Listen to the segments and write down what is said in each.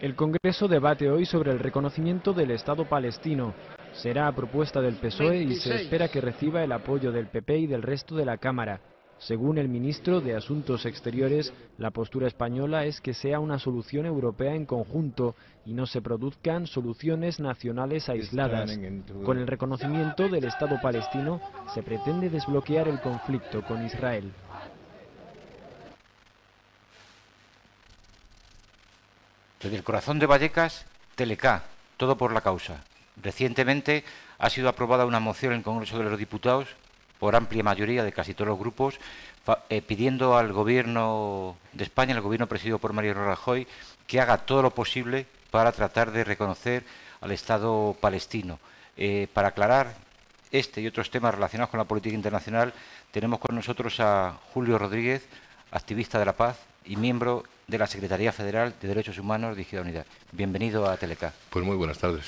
El Congreso debate hoy sobre el reconocimiento del Estado palestino. Será a propuesta del PSOE y se espera que reciba el apoyo del PP y del resto de la Cámara. Según el ministro de Asuntos Exteriores, la postura española es que sea una solución europea en conjunto y no se produzcan soluciones nacionales aisladas. Con el reconocimiento del Estado palestino se pretende desbloquear el conflicto con Israel. Desde el corazón de Vallecas, Telecá, todo por la causa. Recientemente ha sido aprobada una moción en el Congreso de los Diputados, por amplia mayoría de casi todos los grupos, pidiendo al Gobierno de España, al Gobierno presidido por Mariano Rajoy, que haga todo lo posible para tratar de reconocer al Estado palestino. Para aclarar este y otros temas relacionados con la política internacional, tenemos con nosotros a Julio Rodríguez, activista de la paz y miembro de la Secretaría Federal de Derechos Humanos de Izquierda Unida. Bienvenido a Telecá. Pues muy buenas tardes.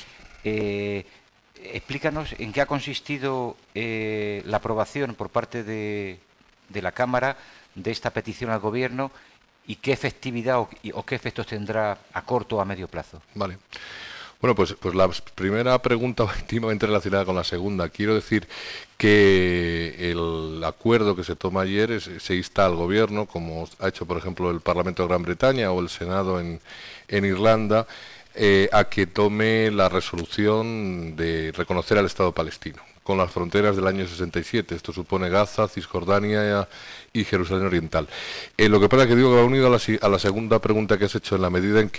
Explícanos en qué ha consistido la aprobación por parte de la Cámara de esta petición al Gobierno y qué efectividad o qué efectos tendrá a corto o a medio plazo. Vale. Bueno, pues la primera pregunta va íntimamente relacionada con la segunda. Quiero decir que el acuerdo que se toma ayer se insta al Gobierno, como ha hecho, por ejemplo, el Parlamento de Gran Bretaña o el Senado en Irlanda, a que tome la resolución de reconocer al Estado palestino con las fronteras del año 67. Esto supone Gaza, Cisjordania y Jerusalén Oriental. Lo que pasa es que digo que va unido a la segunda pregunta que has hecho, en la medida en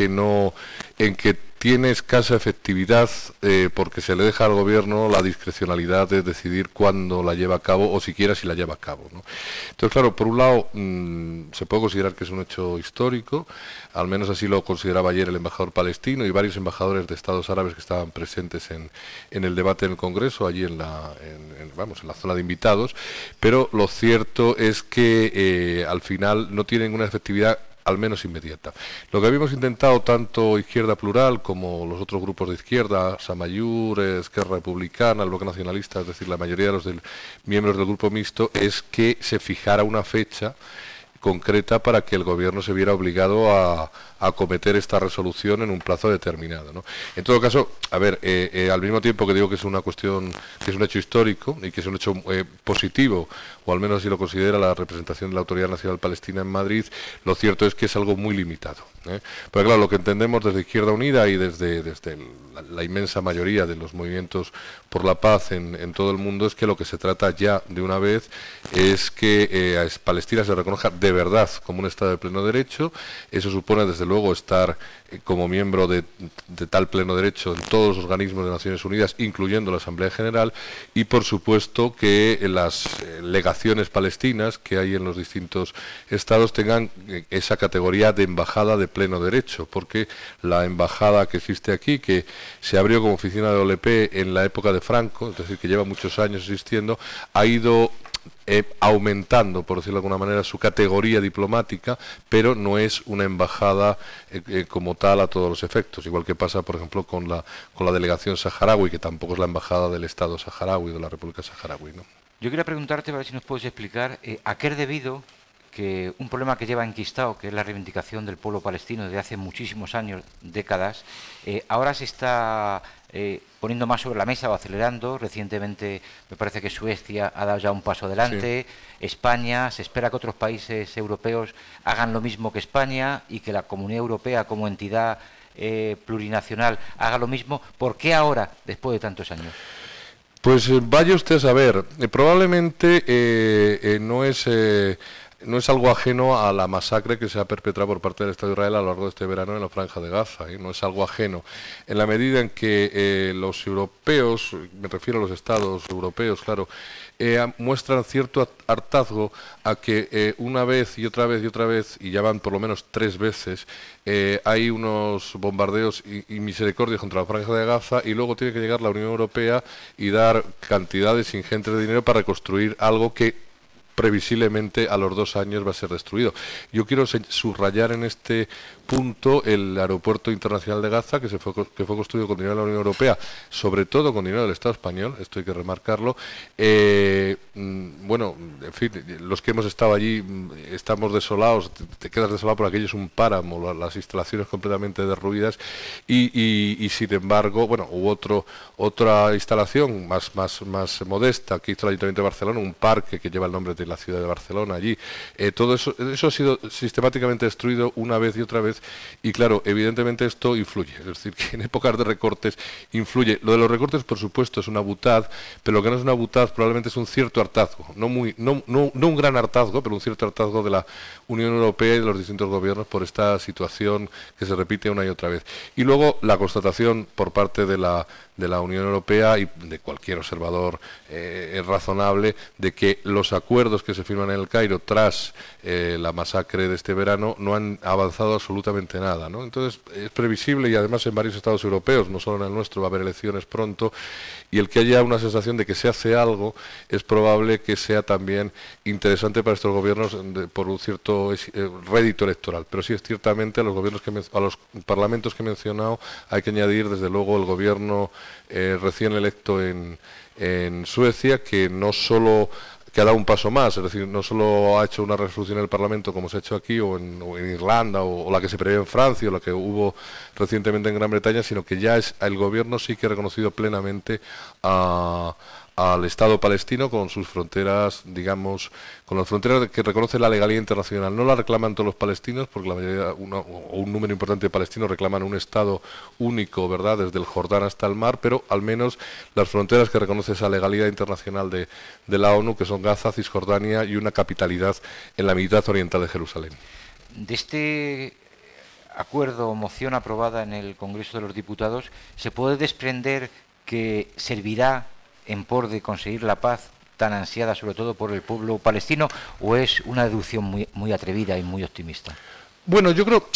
que tiene escasa efectividad porque se le deja al Gobierno la discrecionalidad de decidir cuándo la lleva a cabo o siquiera si la lleva a cabo, ¿no? Entonces, claro, por un lado se puede considerar que es un hecho histórico, al menos así lo consideraba ayer el embajador palestino y varios embajadores de estados árabes que estaban presentes en el debate en el Congreso, allí en la zona de invitados, pero lo cierto es que al final no tiene ninguna efectividad, al menos inmediata. Lo que habíamos intentado tanto Izquierda Plural como los otros grupos de izquierda, Samayur, Esquerra Republicana, el Bloque Nacionalista, es decir, la mayoría de los miembros del grupo mixto, es que se fijara una fecha concreta para que el Gobierno se viera obligado a acometer esta resolución en un plazo determinado, ¿no? En todo caso, a ver, al mismo tiempo que digo que es una cuestión, que es un hecho histórico y que es un hecho positivo, o al menos así lo considera la representación de la Autoridad Nacional Palestina en Madrid, lo cierto es que es algo muy limitado, ¿eh? Porque claro, lo que entendemos desde Izquierda Unida y desde la inmensa mayoría de los movimientos por la paz en todo el mundo es que lo que se trata ya de una vez es que a Palestina se reconozca de verdad como un Estado de pleno derecho. Eso supone desde luego estar como miembro de tal pleno derecho en todos los organismos de Naciones Unidas, incluyendo la Asamblea General, y por supuesto que las legaciones palestinas que hay en los distintos estados tengan esa categoría de embajada de pleno derecho, porque la embajada que existe aquí, que se abrió como oficina de OLP en la época de Franco, es decir, que lleva muchos años existiendo, ha ido aumentando, por decirlo de alguna manera, su categoría diplomática, pero no es una embajada como tal a todos los efectos, igual que pasa, por ejemplo, con la delegación saharaui, que tampoco es la embajada del Estado saharaui, de la República Saharaui, ¿no? Yo quería preguntarte, a ver si nos puedes explicar a qué es debido que un problema que lleva enquistado, que es la reivindicación del pueblo palestino desde hace muchísimos años, décadas, ahora se está poniendo más sobre la mesa o acelerando. Recientemente me parece que Suecia ha dado ya un paso adelante, sí. España, se espera que otros países europeos hagan lo mismo que España y que la Comunidad Europea como entidad plurinacional haga lo mismo. ¿Por qué ahora, después de tantos años? Pues vaya usted a saber, probablemente no es algo ajeno a la masacre que se ha perpetrado por parte del Estado de Israel a lo largo de este verano en la Franja de Gaza, no es algo ajeno, en la medida en que los europeos, me refiero a los estados europeos, claro, muestran cierto hartazgo a que una vez y otra vez y otra vez, y ya van por lo menos 3 veces, hay unos bombardeos y misericordias contra la Franja de Gaza, y luego tiene que llegar la Unión Europea y dar cantidades ingentes de dinero para reconstruir algo que previsiblemente a los 2 años va a ser destruido. Yo quiero subrayar en este punto el aeropuerto internacional de Gaza, que fue construido con dinero de la Unión Europea, sobre todo con dinero del Estado español, esto hay que remarcarlo. Bueno, en fin, los que hemos estado allí estamos desolados, te quedas desolado porque aquello es un páramo, las instalaciones completamente derruidas y sin embargo, bueno, hubo otra instalación más modesta que hizo el Ayuntamiento de Barcelona, un parque que lleva el nombre de la ciudad de Barcelona allí. Todo eso ha sido sistemáticamente destruido una vez y otra vez y claro, evidentemente esto influye, es decir, que en épocas de recortes influye. Lo de los recortes, por supuesto, es una butad, pero lo que no es una butad probablemente es un cierto hartazgo, no un gran hartazgo, pero un cierto hartazgo de la Unión Europea y de los distintos gobiernos por esta situación que se repite una y otra vez. Y luego la constatación por parte de la Unión Europea y de cualquier observador razonable de que los acuerdos que se firman en el Cairo tras la masacre de este verano no han avanzado absolutamente nada, ¿no? Entonces es previsible y además en varios estados europeos, no solo en el nuestro, va a haber elecciones pronto y el que haya una sensación de que se hace algo es probable que sea también interesante para estos gobiernos por un cierto rédito electoral. Pero sí es ciertamente a los parlamentos que he mencionado hay que añadir desde luego el gobierno recién electo en Suecia, que no solo que ha dado un paso más, es decir, no solo ha hecho una resolución en el Parlamento como se ha hecho aquí o en Irlanda o la que se prevé en Francia o la que hubo recientemente en Gran Bretaña, sino que ya el gobierno sí que ha reconocido plenamente al Estado palestino con sus fronteras, digamos, con las fronteras que reconoce la legalidad internacional. No la reclaman todos los palestinos, porque la mayoría, un número importante de palestinos reclaman un Estado único, ¿verdad?, desde el Jordán hasta el mar, pero al menos las fronteras que reconoce esa legalidad internacional de la ONU, que son Gaza, Cisjordania y una capitalidad en la mitad oriental de Jerusalén. De este acuerdo o moción aprobada en el Congreso de los Diputados, ¿se puede desprender que servirá en por de conseguir la paz tan ansiada sobre todo por el pueblo palestino, o es una deducción muy atrevida y muy optimista? Bueno, yo creo,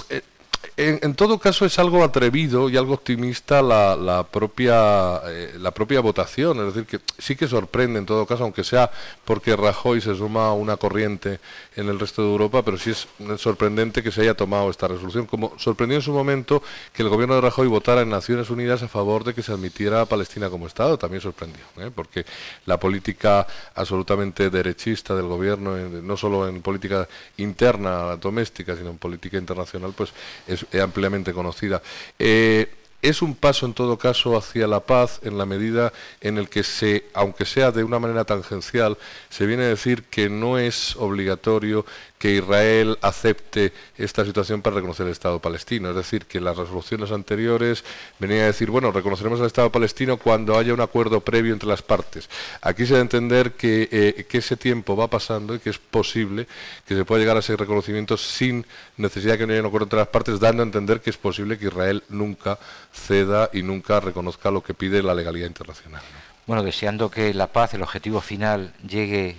en todo caso es algo atrevido y algo optimista la propia votación, es decir, que sí que sorprende en todo caso, aunque sea porque Rajoy se suma a una corriente en el resto de Europa, pero sí es sorprendente que se haya tomado esta resolución, como sorprendió en su momento que el gobierno de Rajoy votara en Naciones Unidas a favor de que se admitiera a Palestina como Estado, también sorprendió, porque la política absolutamente derechista del gobierno, no solo en política interna, doméstica, sino en política internacional, pues es ampliamente conocida. Es un paso en todo caso hacia la paz en la medida en el que aunque sea de una manera tangencial, se viene a decir que no es obligatorio que Israel acepte esta situación para reconocer el Estado palestino. Es decir, que las resoluciones anteriores venían a decir, bueno, reconoceremos el Estado palestino cuando haya un acuerdo previo entre las partes. Aquí se debe entender que ese tiempo va pasando y que es posible que se pueda llegar a ese reconocimiento sin necesidad de que no haya un acuerdo entre las partes, dando a entender que es posible que Israel nunca ceda y nunca reconozca lo que pide la legalidad internacional, ¿no? Bueno, deseando que la paz, el objetivo final, llegue,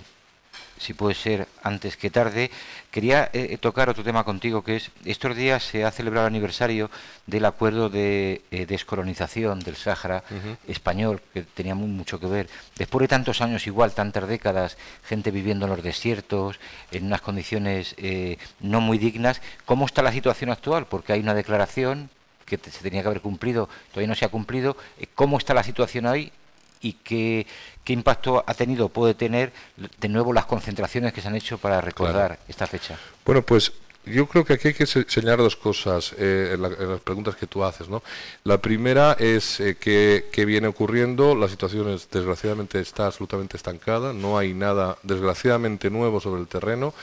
si puede ser antes que tarde, quería tocar otro tema contigo, que es, estos días se ha celebrado el aniversario del acuerdo de descolonización del Sáhara español, que tenía mucho que ver. Después de tantos años, igual, tantas décadas, gente viviendo en los desiertos, en unas condiciones no muy dignas, ¿cómo está la situación actual? Porque hay una declaración que se tenía que haber cumplido, todavía no se ha cumplido. ¿Cómo está la situación hoy? ¿Y qué impacto ha tenido, puede tener, de nuevo, las concentraciones que se han hecho para recordar esta fecha? Bueno, pues yo creo que aquí hay que señalar dos cosas en las preguntas que tú haces, ¿no? La primera es que viene ocurriendo, la situación desgraciadamente está absolutamente estancada, no hay nada desgraciadamente nuevo sobre el terreno.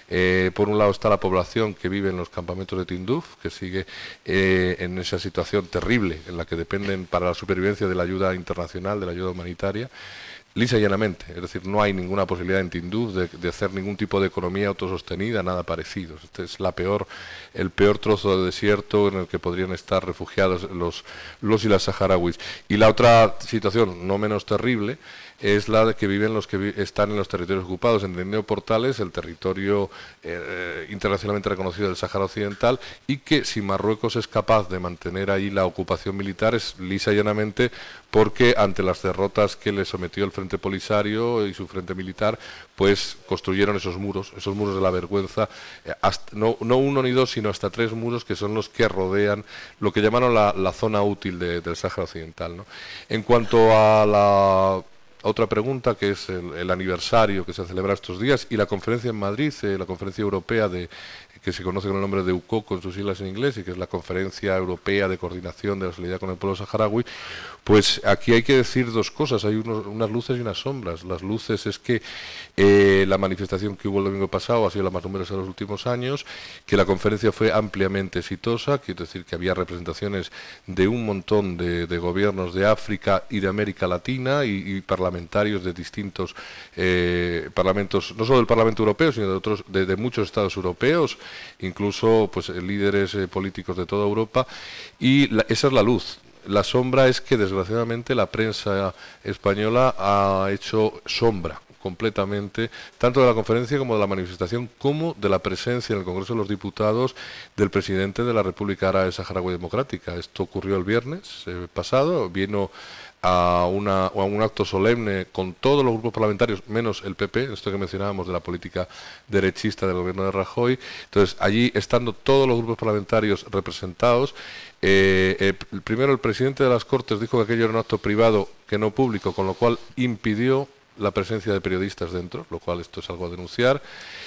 Por un lado está la población que vive en los campamentos de Tinduf, que sigue en esa situación terrible en la que dependen para la supervivencia de la ayuda internacional, de la ayuda humanitaria, lisa y llanamente. Es decir, no hay ninguna posibilidad en Tinduf de hacer ningún tipo de economía autosostenida, nada parecido. Este es el peor trozo de desierto en el que podrían estar refugiados los y las saharauis. Y la otra situación, no menos terrible, es la de que viven los que están en los territorios ocupados, entendiendo por tales el territorio internacionalmente reconocido del Sáhara Occidental, y que si Marruecos es capaz de mantener ahí la ocupación militar es lisa y llanamente porque ante las derrotas que le sometió el Frente Frente Polisario y su frente militar, pues construyeron esos muros de la vergüenza, no uno ni dos, sino hasta 3 muros, que son los que rodean lo que llamaron la zona útil del Sáhara Occidental, ¿no? En cuanto a la otra pregunta, que es el aniversario que se celebra estos días y la conferencia en Madrid, la conferencia europea que se conoce con el nombre de UCO con sus siglas en inglés, y que es la Conferencia Europea de Coordinación de la Solidaridad con el Pueblo Saharaui, pues aquí hay que decir 2 cosas, hay unas luces y unas sombras. Las luces es que la manifestación que hubo el domingo pasado ha sido la más numerosa de los últimos años, que la conferencia fue ampliamente exitosa, quiero decir que había representaciones de un montón de gobiernos de África y de América Latina y parlamentarios de distintos parlamentos, no solo del Parlamento Europeo, sino de muchos estados europeos, incluso pues líderes políticos de toda Europa, y esa es la luz. La sombra es que desgraciadamente la prensa española ha hecho sombra completamente, tanto de la conferencia como de la manifestación, como de la presencia en el Congreso de los Diputados del presidente de la República Árabe Saharaui Democrática. Esto ocurrió el viernes pasado, vino a un acto solemne con todos los grupos parlamentarios, menos el PP, esto que mencionábamos de la política derechista del gobierno de Rajoy. Entonces, allí, estando todos los grupos parlamentarios representados, primero el presidente de las Cortes dijo que aquello era un acto privado, que no público, con lo cual impidió la presencia de periodistas dentro, lo cual esto es algo a denunciar,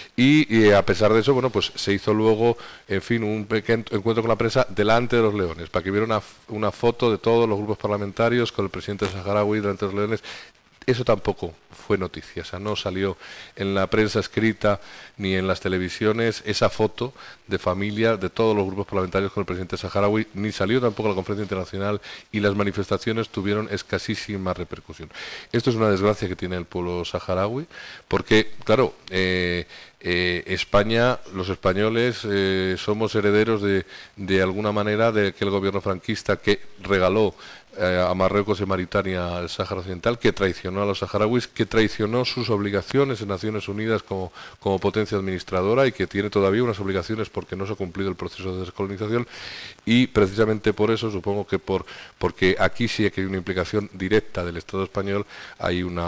y a pesar de eso, bueno, pues se hizo luego, en fin, un pequeño encuentro con la prensa delante de los leones, para que viera una foto de todos los grupos parlamentarios con el presidente saharaui delante de los leones. Eso tampoco fue noticia, o sea, no salió en la prensa escrita ni en las televisiones esa foto de familia de todos los grupos parlamentarios con el presidente saharaui, ni salió tampoco a la conferencia internacional, y las manifestaciones tuvieron escasísima repercusión. Esto es una desgracia que tiene el pueblo saharaui, porque, claro, España, los españoles, somos herederos de alguna manera de que el gobierno franquista, que regaló a Marruecos y Mauritania el Sáhara Occidental, que traicionó a los saharauis, que traicionó sus obligaciones en Naciones Unidas como potencia administradora, y que tiene todavía unas obligaciones porque no se ha cumplido el proceso de descolonización, y precisamente por eso, supongo que porque aquí sí que hay una implicación directa del Estado español, hay un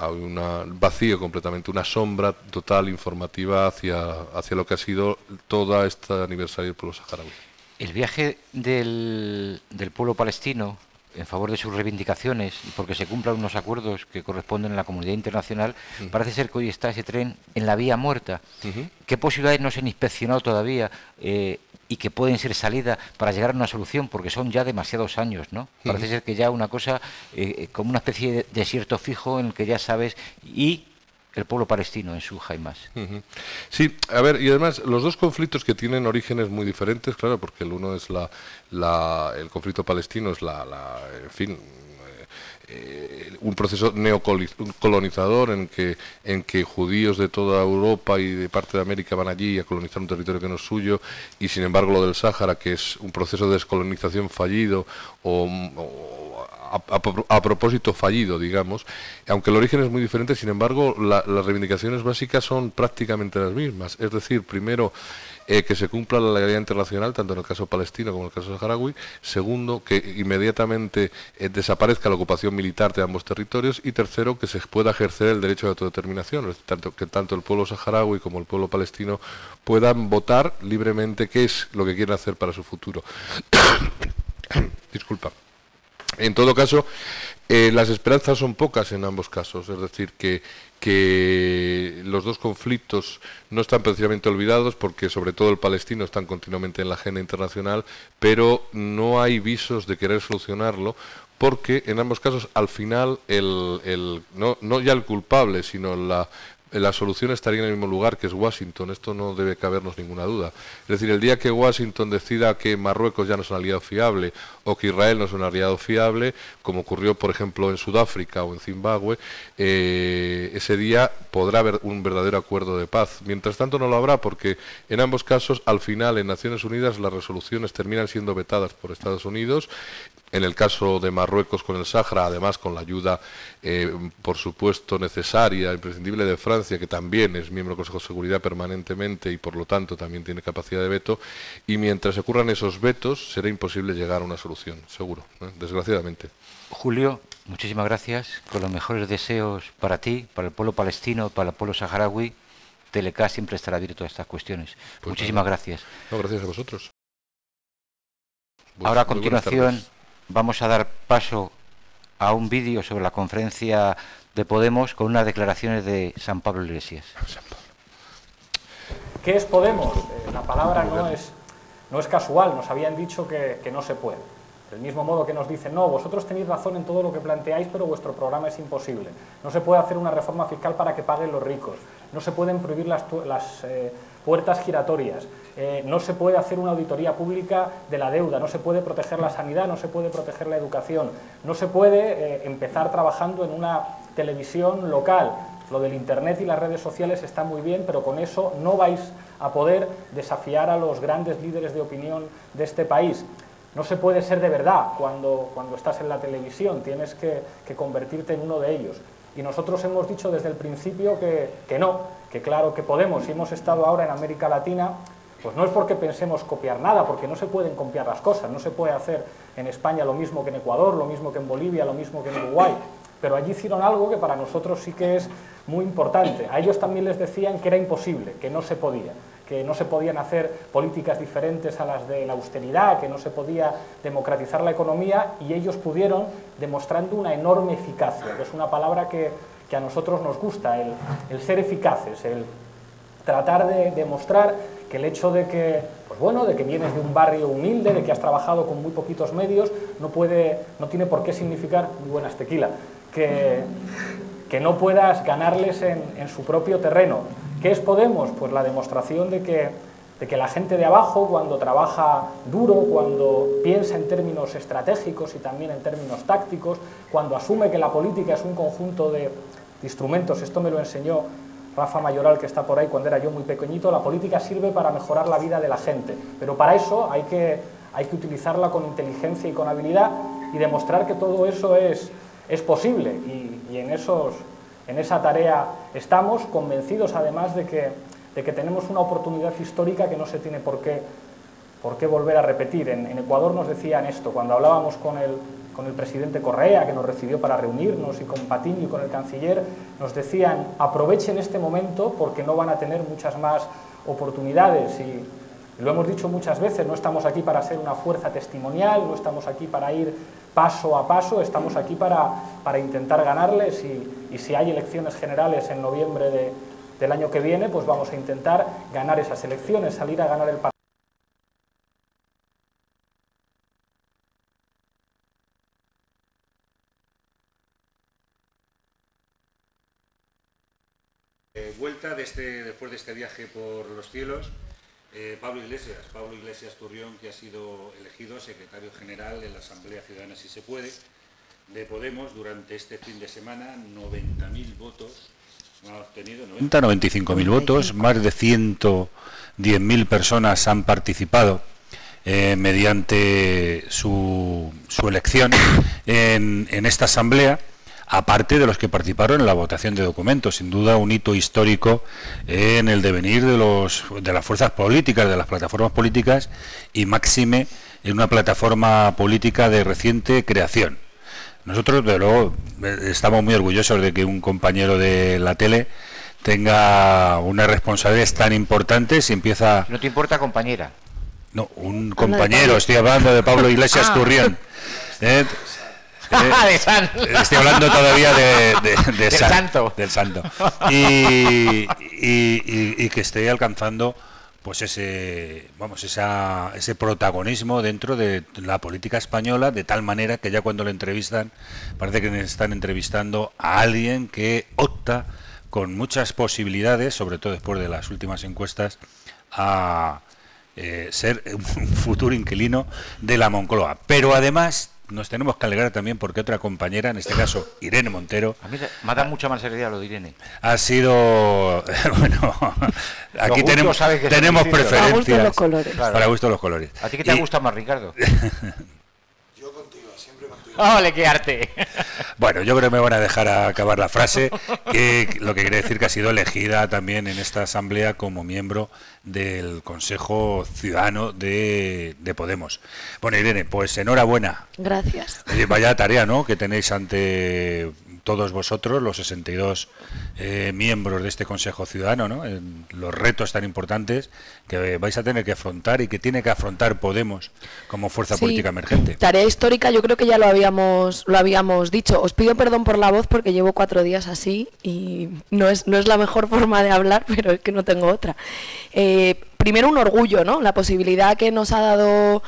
vacío completamente, una sombra total informativa hacia lo que ha sido todo este aniversario del pueblo saharaui. El viaje del pueblo palestino en favor de sus reivindicaciones y porque se cumplan unos acuerdos que corresponden a la comunidad internacional, parece ser que hoy está ese tren en la vía muerta. ¿Qué posibilidades no se han inspeccionado todavía y que pueden ser salida para llegar a una solución? Porque son ya demasiados años, ¿no? Parece ser que ya una cosa como una especie de desierto fijo en el que ya sabes, y el pueblo palestino en su jaimas. Sí, a ver, y además los dos conflictos que tienen orígenes muy diferentes, claro, porque el uno es el conflicto palestino, es en fin, un proceso neocolonizador en que judíos de toda Europa y de parte de América van allí a colonizar un territorio que no es suyo, y sin embargo lo del Sáhara, que es un proceso de descolonización fallido a propósito fallido, digamos, aunque el origen es muy diferente. Sin embargo, las reivindicaciones básicas son prácticamente las mismas. Es decir, primero, que se cumpla la legalidad internacional, tanto en el caso palestino como en el caso saharaui. Segundo, que inmediatamente desaparezca la ocupación militar de ambos territorios. Y tercero, que se pueda ejercer el derecho de autodeterminación, que tanto el pueblo saharaui como el pueblo palestino puedan votar libremente qué es lo que quieren hacer para su futuro. Disculpa. En todo caso, las esperanzas son pocas en ambos casos, es decir, que los dos conflictos no están precisamente olvidados, porque sobre todo el palestino están continuamente en la agenda internacional, pero no hay visos de querer solucionarlo, porque en ambos casos al final no ya el culpable, sino la solución estaría en el mismo lugar, que es Washington. Esto no debe cabernos ninguna duda. Es decir, el día que Washington decida que Marruecos ya no es un aliado fiable, o que Israel no es un aliado fiable, como ocurrió por ejemplo en Sudáfrica o en Zimbabue, ese día podrá haber un verdadero acuerdo de paz. Mientras tanto no lo habrá, porque en ambos casos al final en Naciones Unidas las resoluciones terminan siendo vetadas por Estados Unidos. En el caso de Marruecos con el Sáhara, además con la ayuda, por supuesto, necesaria, imprescindible de Francia, Francia, que también es miembro del Consejo de Seguridad permanentemente y por lo tanto también tiene capacidad de veto, y mientras se ocurran esos vetos será imposible llegar a una solución, seguro, desgraciadamente. Julio, muchísimas gracias, con los mejores deseos para ti, para el pueblo palestino, para el pueblo saharaui. TLK siempre estará abierto a estas cuestiones. Pues muchísimas gracias. No, gracias a vosotros. Ahora a continuación vamos a dar paso a un vídeo sobre la conferencia de Podemos con unas declaraciones de San Pablo Iglesias. ¿Qué es Podemos? La palabra no es casual, nos habían dicho que no se puede. Del mismo modo que nos dicen, no, vosotros tenéis razón en todo lo que planteáis, pero vuestro programa es imposible. No se puede hacer una reforma fiscal para que paguen los ricos. No se pueden prohibir las puertas giratorias. No se puede hacer una auditoría pública de la deuda. No se puede proteger la sanidad, no se puede proteger la educación. No se puede empezar trabajando en una televisión local. Lo del Internet y las redes sociales está muy bien, pero con eso no vais a poder desafiar a los grandes líderes de opinión de este país. No se puede ser de verdad cuando estás en la televisión, tienes que convertirte en uno de ellos. Y nosotros hemos dicho desde el principio que no, que claro que podemos, y hemos estado ahora en América Latina, pues no es porque pensemos copiar nada, porque no se pueden copiar las cosas, no se puede hacer en España lo mismo que en Ecuador, lo mismo que en Bolivia, lo mismo que en Uruguay, pero allí hicieron algo que para nosotros sí que es muy importante. A ellos también les decían que era imposible, que no se podía, que no se podían hacer políticas diferentes a las de la austeridad, que no se podía democratizar la economía, y ellos pudieron, demostrando una enorme eficacia, que es una palabra que a nosotros nos gusta, el ser eficaces, el tratar de demostrar que el hecho de que, pues bueno, de que vienes de un barrio humilde, de que has trabajado con muy poquitos medios, no tiene por qué significar, muy buenas tequila, que no puedas ganarles en su propio terreno. ¿Qué es Podemos? Pues la demostración de que la gente de abajo, cuando trabaja duro, cuando piensa en términos estratégicos y también en términos tácticos, cuando asume que la política es un conjunto de instrumentos, esto me lo enseñó Rafa Mayoral, que está por ahí, cuando era yo muy pequeñito, la política sirve para mejorar la vida de la gente, pero para eso hay que utilizarla con inteligencia y con habilidad y demostrar que todo eso es posible, y en esa tarea estamos convencidos además de que tenemos una oportunidad histórica que no se tiene por qué volver a repetir. En Ecuador nos decían esto, cuando hablábamos con el presidente Correa, que nos recibió para reunirnos, y con Patiño y con el canciller, nos decían, aprovechen este momento porque no van a tener muchas más oportunidades, y lo hemos dicho muchas veces, no estamos aquí para ser una fuerza testimonial, no estamos aquí para ir paso a paso, estamos aquí para intentar ganarles, y si hay elecciones generales en noviembre del año que viene, pues vamos a intentar ganar esas elecciones, salir a ganar el partido. Vuelta después de este viaje por los cielos, Pablo Iglesias Turrión, que ha sido elegido secretario general en la Asamblea Ciudadana, si se puede, de Podemos durante este fin de semana. 90.000 votos ha obtenido. 95.000 votos, más de 110.000 personas han participado mediante su elección en esta asamblea, aparte de los que participaron en la votación de documentos. Sin duda un hito histórico en el devenir de las fuerzas políticas, de las plataformas políticas, y máxime en una plataforma política de reciente creación. Nosotros, de luego, estamos muy orgullosos de que un compañero de la tele tenga unas responsabilidades tan importantes y empieza... ¿No te importa, compañera? No, un compañero, estoy hablando de Pablo Iglesias Turrión. Estoy hablando todavía del santo. Y que esté alcanzando pues ese protagonismo dentro de la política española, de tal manera que ya cuando le entrevistan parece que están entrevistando a alguien que opta con muchas posibilidades, sobre todo después de las últimas encuestas, a ser un futuro inquilino de la Moncloa. Pero además nos tenemos que alegrar también porque otra compañera, en este caso Irene Montero... A mí me da mucha más seriedad lo de Irene. Ha sido... bueno, aquí tenemos preferencias. Para gusto los colores. Claro. Para gusto los colores. ¿A ti qué te gusta más, Ricardo? Yo contigo. ¡Ole, qué arte! Bueno, yo creo que me van a dejar acabar la frase, que lo que quiere decir que ha sido elegida también en esta asamblea como miembro del Consejo Ciudadano de Podemos. Bueno, Irene, pues enhorabuena. Gracias. Oye, vaya tarea, ¿no?, que tenéis ante todos vosotros, los 62 miembros de este Consejo Ciudadano, ¿no?, en los retos tan importantes que vais a tener que afrontar y que tiene que afrontar Podemos como fuerza política emergente. Tarea histórica, yo creo que ya lo habíamos dicho. Os pido perdón por la voz porque llevo 4 días así y no es la mejor forma de hablar, pero es que no tengo otra. Primero un orgullo, ¿no?, la posibilidad que nos ha dado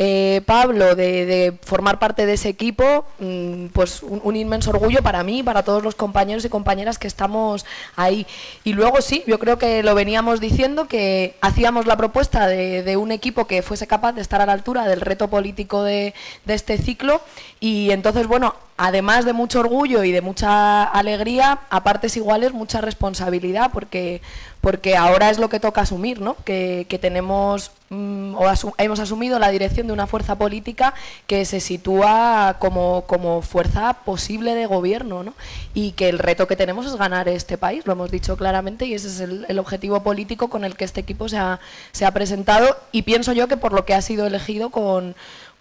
Pablo de formar parte de ese equipo, pues un inmenso orgullo para mí, para todos los compañeros y compañeras que estamos ahí. Y luego sí, yo creo que lo veníamos diciendo, que hacíamos la propuesta de un equipo que fuese capaz de estar a la altura del reto político de este ciclo, y entonces, bueno, además de mucho orgullo y de mucha alegría, a partes iguales mucha responsabilidad, porque ahora es lo que toca asumir, ¿no?, que tenemos hemos asumido la dirección de una fuerza política que se sitúa como fuerza posible de gobierno, ¿no?, y que el reto que tenemos es ganar este país, lo hemos dicho claramente, y ese es el objetivo político con el que este equipo se ha presentado, y pienso yo que por lo que ha sido elegido con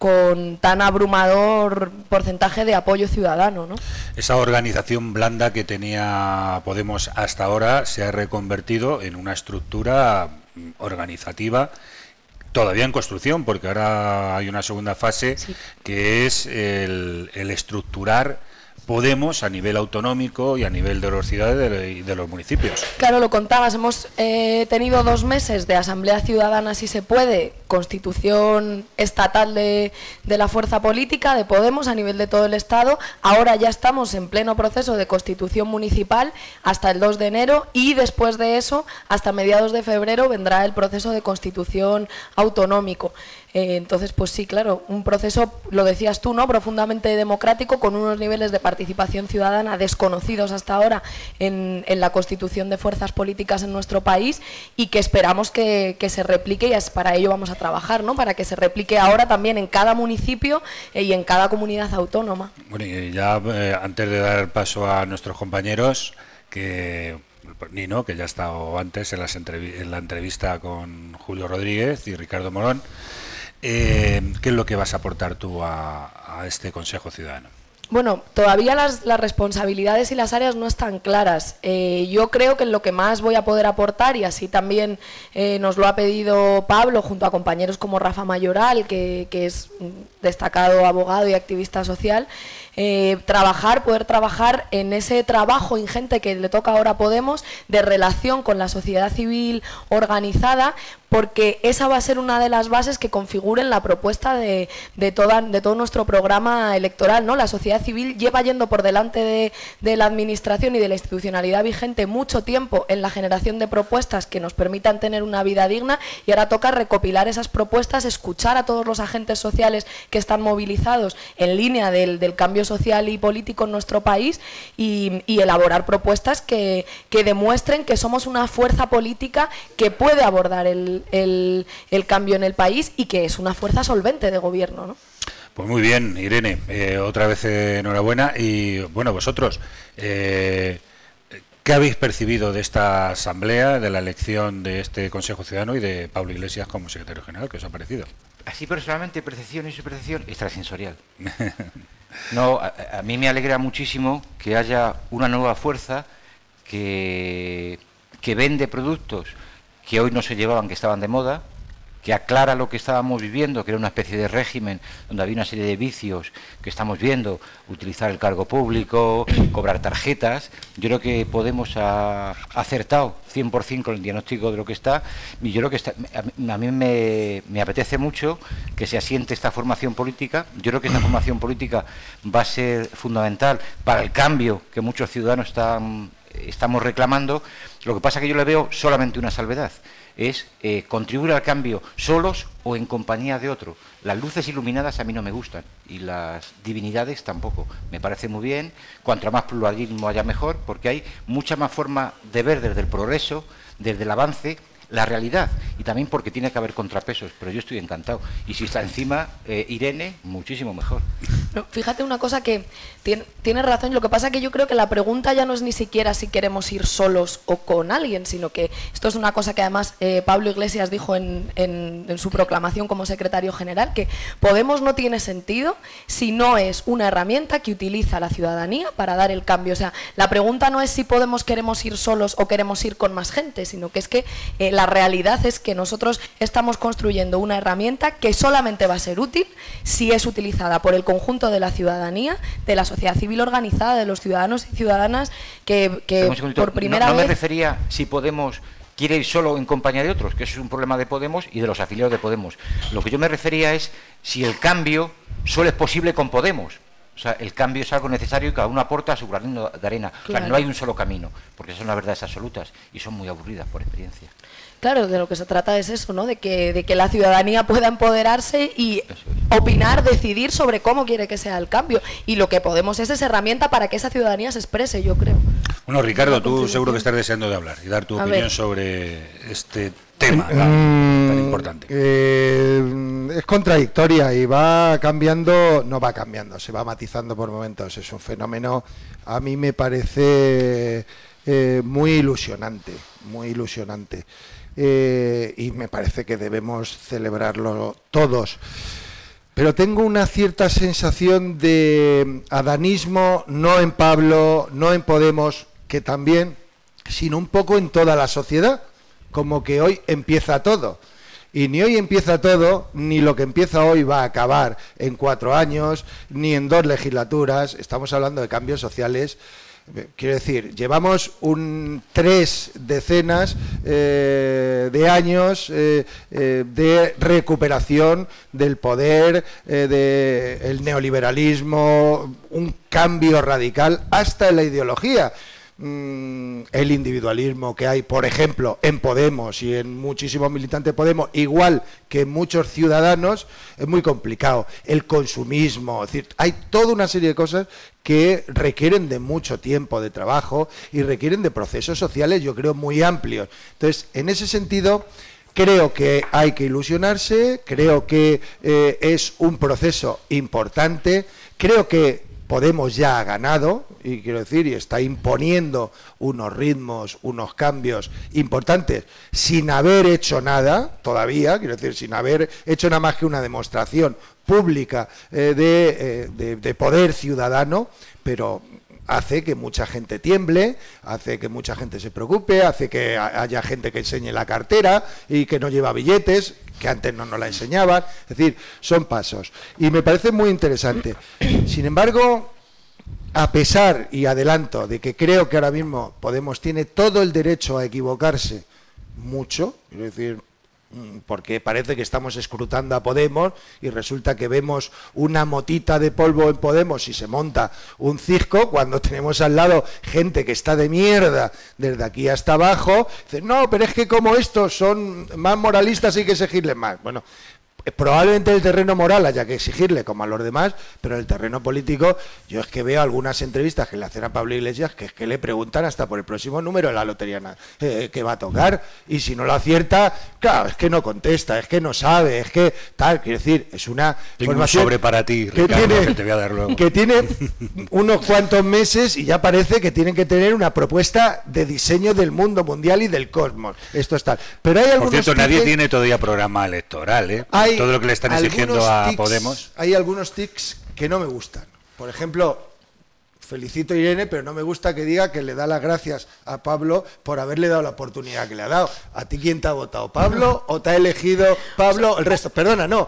tan abrumador porcentaje de apoyo ciudadano, ¿no? Esa organización blanda que tenía Podemos hasta ahora se ha reconvertido en una estructura organizativa todavía en construcción, porque ahora hay una segunda fase, sí, que es el estructurar Podemos a nivel autonómico y a nivel de las ciudades y de los municipios. Claro, lo contabas, hemos tenido 2 meses de Asamblea Ciudadana, si se puede, constitución estatal de la fuerza política de Podemos a nivel de todo el Estado. Ahora ya estamos en pleno proceso de constitución municipal hasta el 2 de enero y después de eso, hasta mediados de febrero, vendrá el proceso de constitución autonómico. Entonces, pues sí, claro, un proceso, lo decías tú, ¿no?, profundamente democrático, con unos niveles de participación ciudadana desconocidos hasta ahora en la constitución de fuerzas políticas en nuestro país, y que esperamos que se replique, y para ello vamos a trabajar, ¿no?, para que se replique ahora también en cada municipio y en cada comunidad autónoma. Bueno, y ya antes de dar paso a nuestros compañeros, que Nino, que ya ha estado antes en la entrevista con Julio Rodríguez y Ricardo Morón, ¿qué es lo que vas a aportar tú a este Consejo Ciudadano? Bueno, todavía las responsabilidades y las áreas no están claras. Yo creo que en lo que más voy a poder aportar, y así también nos lo ha pedido Pablo, junto a compañeros como Rafa Mayoral, que es destacado abogado y activista social, poder trabajar en ese trabajo ingente que le toca ahora a Podemos, de relación con la sociedad civil organizada, porque esa va a ser una de las bases que configuren la propuesta de todo nuestro programa electoral, ¿no? La sociedad civil lleva yendo por delante de la administración y de la institucionalidad vigente mucho tiempo en la generación de propuestas que nos permitan tener una vida digna, y ahora toca recopilar esas propuestas, escuchar a todos los agentes sociales que están movilizados en línea del cambio social y político en nuestro país, y elaborar propuestas que demuestren que somos una fuerza política que puede abordar el cambio en el país y que es una fuerza solvente de gobierno, ¿no? Pues muy bien, Irene, otra vez enhorabuena. Y bueno, vosotros, ¿qué habéis percibido de esta asamblea, de la elección de este Consejo Ciudadano y de Pablo Iglesias como secretario general? ¿Qué os ha parecido? Así personalmente, percepción y su percepción extrasensorial. No, a mí me alegra muchísimo que haya una nueva fuerza que vende productos que hoy no se llevaban, que estaban de moda, que aclara lo que estábamos viviendo, que era una especie de régimen donde había una serie de vicios que estamos viendo, utilizar el cargo público, cobrar tarjetas. Yo creo que Podemos ha acertado 100% con el diagnóstico de lo que está, y yo creo que a mí me apetece mucho que se asiente esta formación política. Yo creo que esta formación política va a ser fundamental para el cambio que muchos ciudadanos estamos reclamando. Lo que pasa es que yo le veo solamente una salvedad, es contribuir al cambio solos o en compañía de otro. Las luces iluminadas a mí no me gustan, y las divinidades tampoco. Me parece muy bien, cuanto más pluralismo haya mejor, porque hay mucha más forma de ver desde el progreso, desde el avance, la realidad, y también porque tiene que haber contrapesos, pero yo estoy encantado. Y si está encima Irene, muchísimo mejor. No, fíjate una cosa que tienes razón, lo que pasa es que yo creo que la pregunta ya no es ni siquiera si queremos ir solos o con alguien, sino que esto es una cosa que además Pablo Iglesias dijo en su proclamación como secretario general, que Podemos no tiene sentido si no es una herramienta que utiliza la ciudadanía para dar el cambio. O sea, la pregunta no es si Podemos queremos ir solos o queremos ir con más gente, sino que es que la realidad es que nosotros estamos construyendo una herramienta que solamente va a ser útil si es utilizada por el conjunto de la ciudadanía, de la sociedad civil organizada, de los ciudadanos y ciudadanas que por primera vez... No me refería si Podemos quiere ir solo en compañía de otros, que eso es un problema de Podemos y de los afiliados de Podemos. Lo que yo me refería es si el cambio solo es posible con Podemos. O sea, el cambio es algo necesario y cada uno aporta a su granito de arena. Claro. O sea, no hay un solo camino, porque son las verdades absolutas y son muy aburridas por experiencia. Claro, de lo que se trata es eso, ¿no? De que la ciudadanía pueda empoderarse y opinar, decidir sobre cómo quiere que sea el cambio. Y lo que Podemos es esa herramienta para que esa ciudadanía se exprese, yo creo. Bueno, Ricardo, tú seguro que estás deseando de hablar y dar tu opinión sobre este tema tan importante. Es contradictoria y va cambiando, no va cambiando, se va matizando por momentos. Es un fenómeno, a mí me parece muy ilusionante, muy ilusionante. Y me parece que debemos celebrarlo todos. Pero tengo una cierta sensación de adanismo, no en Pablo, no en Podemos, que también, sino un poco en toda la sociedad, como que hoy empieza todo. Y ni hoy empieza todo, ni lo que empieza hoy va a acabar en 4 años, ni en 2 legislaturas. Estamos hablando de cambios sociales. Quiero decir, llevamos 3 decenas de años de recuperación del poder, del neoliberalismo, un cambio radical hasta en la ideología. El individualismo que hay, por ejemplo, en Podemos y en muchísimos militantes de Podemos, igual que en muchos ciudadanos, es muy complicado. El consumismo, es decir, hay toda una serie de cosas que requieren de mucho tiempo de trabajo y requieren de procesos sociales, yo creo, muy amplios. Entonces, en ese sentido, creo que hay que ilusionarse, creo que es un proceso importante, creo que Podemos ya ha ganado, y quiero decir, y está imponiendo unos ritmos, unos cambios importantes, sin haber hecho nada todavía, quiero decir, sin haber hecho nada más que una demostración pública de poder ciudadano, pero hace que mucha gente tiemble, hace que mucha gente se preocupe, hace que haya gente que enseñe la cartera y que no lleva billetes, que antes no nos la enseñaban. Es decir, son pasos. Y me parece muy interesante. Sin embargo, a pesar, y adelanto, de que creo que ahora mismo Podemos tiene todo el derecho a equivocarse mucho, quiero decir, porque parece que estamos escrutando a Podemos y resulta que vemos una motita de polvo en Podemos y se monta un circo cuando tenemos al lado gente que está de mierda desde aquí hasta abajo. Dicen, no, pero es que como estos son más moralistas hay que exigirles más. Bueno, probablemente el terreno moral haya que exigirle como a los demás, pero en el terreno político yo es que veo algunas entrevistas que le hacen a Pablo Iglesias que es que le preguntan hasta por el próximo número de la lotería que va a tocar, y si no lo acierta, claro, es que no contesta, es que no sabe, es que tal, quiero decir, es una Tengo un sobre para ti, Ricardo, que te voy a dar luego. Que tiene unos cuantos meses y ya parece que tienen que tener una propuesta de diseño del mundo mundial y del cosmos. Esto es tal. Pero hay algunos por cierto, nadie tiene todavía programa electoral, ¿eh? Todo lo que le están exigiendo a Podemos. Hay algunos tics que no me gustan. Por ejemplo, felicito a Irene, pero no me gusta que diga que le da las gracias a Pablo por haberle dado la oportunidad que le ha dado. ¿A ti quién te ha votado? ¿Pablo o te ha elegido Pablo? El resto. Perdona, no.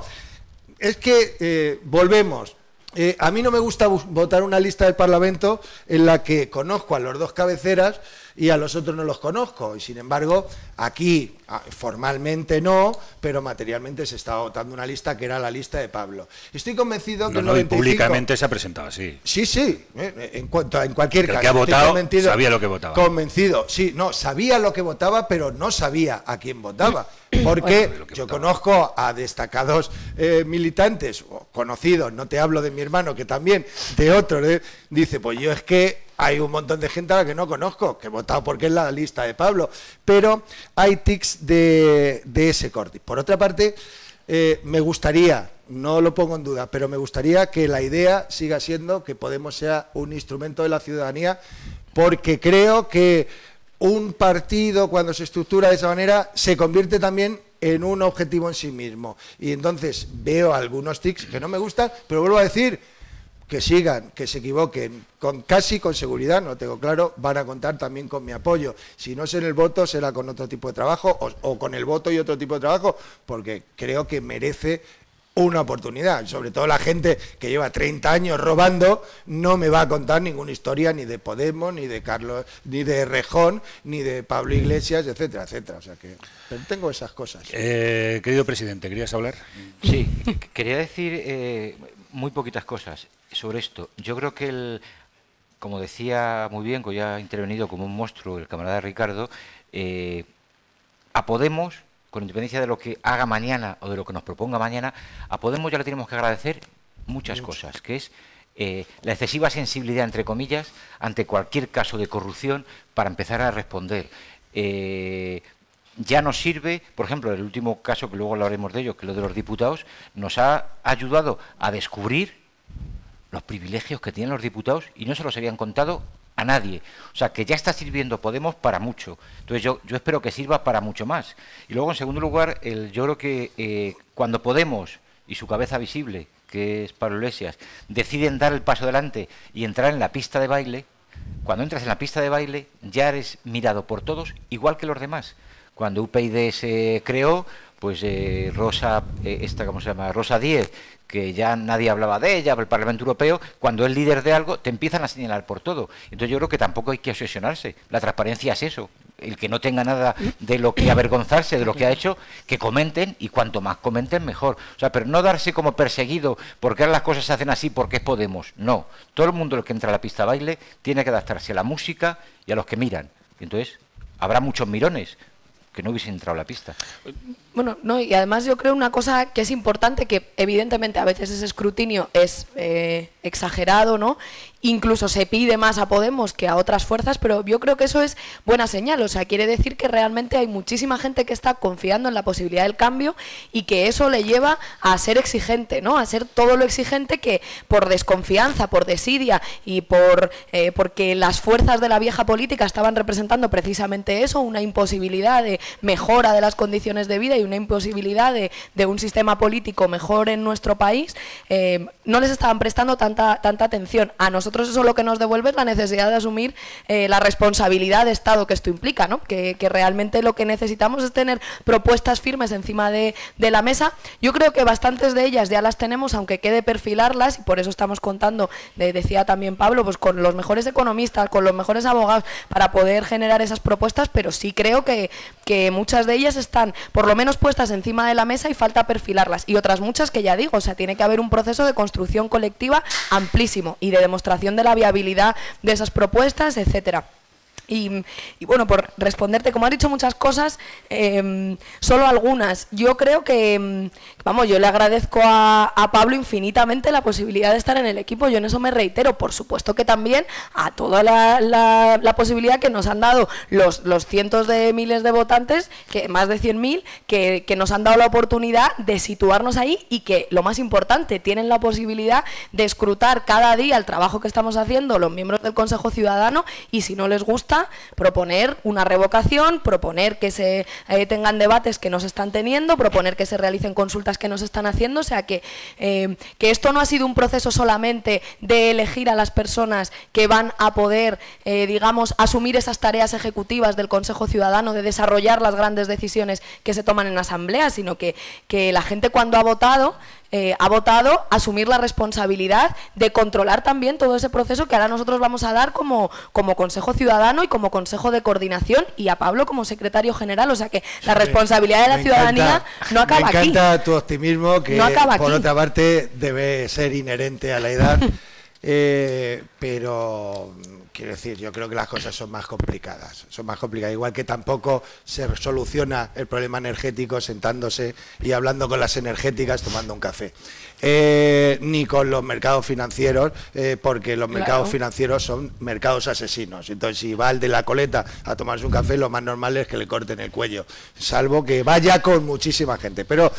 Es que volvemos. A mí no me gusta votar una lista del Parlamento en la que conozco a los 2 cabeceras y a los otros no los conozco. Y sin embargo, aquí formalmente no, pero materialmente se estaba votando una lista que era la lista de Pablo. Estoy convencido que el 95... públicamente se ha presentado así. Sí, sí, en cualquier caso. El que ha votado sabía lo que votaba. Convencido, sí, no, sabía lo que votaba, pero no sabía a quién votaba. Porque yo conozco a destacados militantes, o conocidos, no te hablo de mi hermano, que también de otros, dice, pues yo es que hay un montón de gente a la que no conozco, que he votado porque es la lista de Pablo, pero hay tics de ese corte. Por otra parte, me gustaría, no lo pongo en duda, pero me gustaría que la idea siga siendo que Podemos sea un instrumento de la ciudadanía, porque creo que un partido, cuando se estructura de esa manera, se convierte también en un objetivo en sí mismo. Y entonces veo algunos tics que no me gustan, pero vuelvo a decir que sigan, que se equivoquen, casi con seguridad, no tengo claro, van a contar también con mi apoyo. Si no es en el voto, será con otro tipo de trabajo, o con el voto y otro tipo de trabajo, porque creo que merece una oportunidad. Sobre todo la gente que lleva 30 años robando no me va a contar ninguna historia ni de Podemos, ni de Carlos, ni de Rejón, ni de Pablo Iglesias, etcétera, etcétera. O sea que tengo esas cosas. Querido presidente, ¿querías hablar? Sí, quería decir muy poquitas cosas sobre esto. Yo creo que como decía muy bien, que ya ha intervenido como un monstruo el camarada Ricardo, a Podemos, con independencia de lo que haga mañana o de lo que nos proponga mañana, a Podemos ya le tenemos que agradecer muchas cosas, que es la excesiva sensibilidad, entre comillas, ante cualquier caso de corrupción para empezar a responder. Ya nos sirve, por ejemplo, el último caso, que luego hablaremos de ello, que es lo de los diputados, nos ha ayudado a descubrir los privilegios que tienen los diputados y no se los habían contado a nadie. O sea, que ya está sirviendo Podemos para mucho. Entonces yo espero que sirva para mucho más. Y luego, en segundo lugar, yo creo que cuando Podemos y su cabeza visible, que es Pablo Iglesias, deciden dar el paso adelante y entrar en la pista de baile, cuando entras en la pista de baile ya eres mirado por todos igual que los demás. Cuando UPyD se creó, pues Rosa Díez, que ya nadie hablaba de ella, el Parlamento Europeo, cuando es líder de algo, te empiezan a señalar por todo. Entonces yo creo que tampoco hay que obsesionarse. La transparencia es eso. El que no tenga nada de lo que avergonzarse, de lo que ha hecho, que comenten, y cuanto más comenten, mejor. O sea, pero no darse como perseguido porque ahora las cosas se hacen así porque es Podemos. No. Todo el mundo el que entra a la pista de baile tiene que adaptarse a la música y a los que miran. Entonces, habrá muchos mirones que no hubiesen entrado a la pista. Bueno, no, y además yo creo una cosa que es importante, que evidentemente a veces ese escrutinio es exagerado, ¿no? Incluso se pide más a Podemos que a otras fuerzas, pero yo creo que eso es buena señal. O sea, quiere decir que realmente hay muchísima gente que está confiando en la posibilidad del cambio y que eso le lleva a ser exigente, ¿no? A ser todo lo exigente que por desconfianza, por desidia y porque las fuerzas de la vieja política estaban representando precisamente eso, una imposibilidad de mejora de las condiciones de vida y una imposibilidad de un sistema político mejor en nuestro país, no les estaban prestando tanta atención. A nosotros eso lo que nos devuelve es la necesidad de asumir la responsabilidad de Estado que esto implica, ¿no? Que realmente lo que necesitamos es tener propuestas firmes encima de la mesa. Yo creo que bastantes de ellas ya las tenemos, aunque quede perfilarlas, y por eso estamos contando, decía también Pablo, pues con los mejores economistas, con los mejores abogados, para poder generar esas propuestas, pero sí creo que muchas de ellas están por lo menos puestas encima de la mesa y falta perfilarlas, y otras muchas que ya digo, o sea, tiene que haber un proceso de construcción colectiva amplísimo y de demostración de la viabilidad de esas propuestas, etcétera. Y bueno, por responderte, como has dicho muchas cosas, solo algunas. Yo creo que, vamos, yo le agradezco a Pablo infinitamente la posibilidad de estar en el equipo, yo en eso me reitero. Por supuesto que también a toda la posibilidad que nos han dado los cientos de miles de votantes, que más de 100.000, que nos han dado la oportunidad de situarnos ahí y que, lo más importante, tienen la posibilidad de escrutar cada día el trabajo que estamos haciendo los miembros del Consejo Ciudadano, y si no les gusta, proponer una revocación, proponer que se tengan debates que no se están teniendo, proponer que se realicen consultas que no se están haciendo. O sea, que esto no ha sido un proceso solamente de elegir a las personas que van a poder, digamos, asumir esas tareas ejecutivas del Consejo Ciudadano, de desarrollar las grandes decisiones que se toman en asamblea, sino que la gente, cuando ha votado asumir la responsabilidad de controlar también todo ese proceso que ahora nosotros vamos a dar como Consejo Ciudadano y como Consejo de Coordinación, y a Pablo como secretario general. O sea que la responsabilidad de la ciudadanía no acaba aquí. Me encanta tu optimismo, que no acaba por aquí. otra parte debe ser inherente a la edad, pero quiero decir, yo creo que las cosas son más complicadas, igual que tampoco se soluciona el problema energético sentándose y hablando con las energéticas tomando un café, ni con los mercados financieros, porque los mercados financieros son mercados asesinos. Entonces, si va el de la coleta a tomarse un café, lo más normal es que le corten el cuello, salvo que vaya con muchísima gente. Pero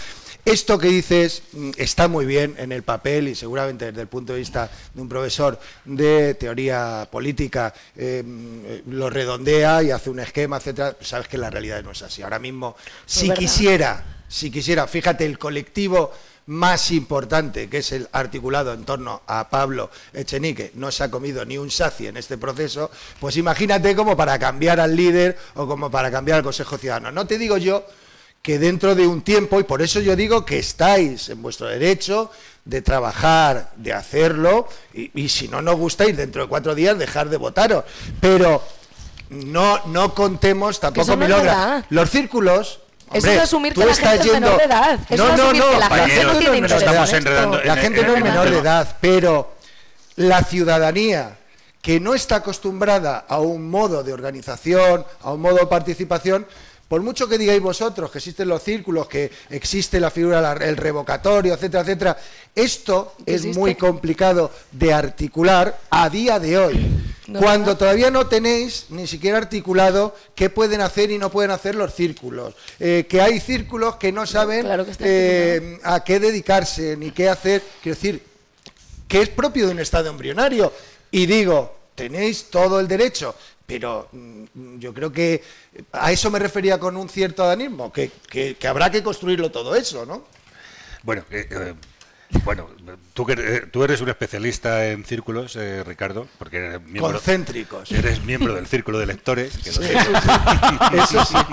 Esto que dices está muy bien en el papel y seguramente desde el punto de vista de un profesor de teoría política lo redondea y hace un esquema, etcétera. Sabes que la realidad no es así. Ahora mismo, si quisiera, fíjate, el colectivo más importante, que es el articulado en torno a Pablo Echenique, no se ha comido ni un SACI en este proceso, pues imagínate como para cambiar al líder o como para cambiar al Consejo Ciudadano. No te digo yo que dentro de un tiempo, y por eso yo digo que estáis en vuestro derecho de trabajar, de hacerlo, y si no nos gustáis dentro de 4 días dejar de votaros, pero no contemos tampoco milagros. Los círculos... Hombre, eso es asumir que la gente es menor de edad. Eso es asumir que la gente no tiene interés en esto. La gente no es menor de edad, pero la ciudadanía que no está acostumbrada a un modo de organización, a un modo de participación, por mucho que digáis vosotros que existen los círculos, que existe la figura, el revocatorio, etcétera, etcétera, esto es muy complicado de articular a día de hoy. Cuando todavía no tenéis ni siquiera articulado qué pueden hacer y no pueden hacer los círculos, que hay círculos que no saben a qué dedicarse ni qué hacer, quiero decir, que es propio de un estado embrionario. Y digo, tenéis todo el derecho, pero yo creo que a eso me refería con un cierto adanismo, que habrá que construirlo todo eso, ¿no? Bueno, bueno, tú eres un especialista en círculos, Ricardo, porque eres miembro, concéntricos. Eres miembro del círculo de lectores. Que sí, eso sí.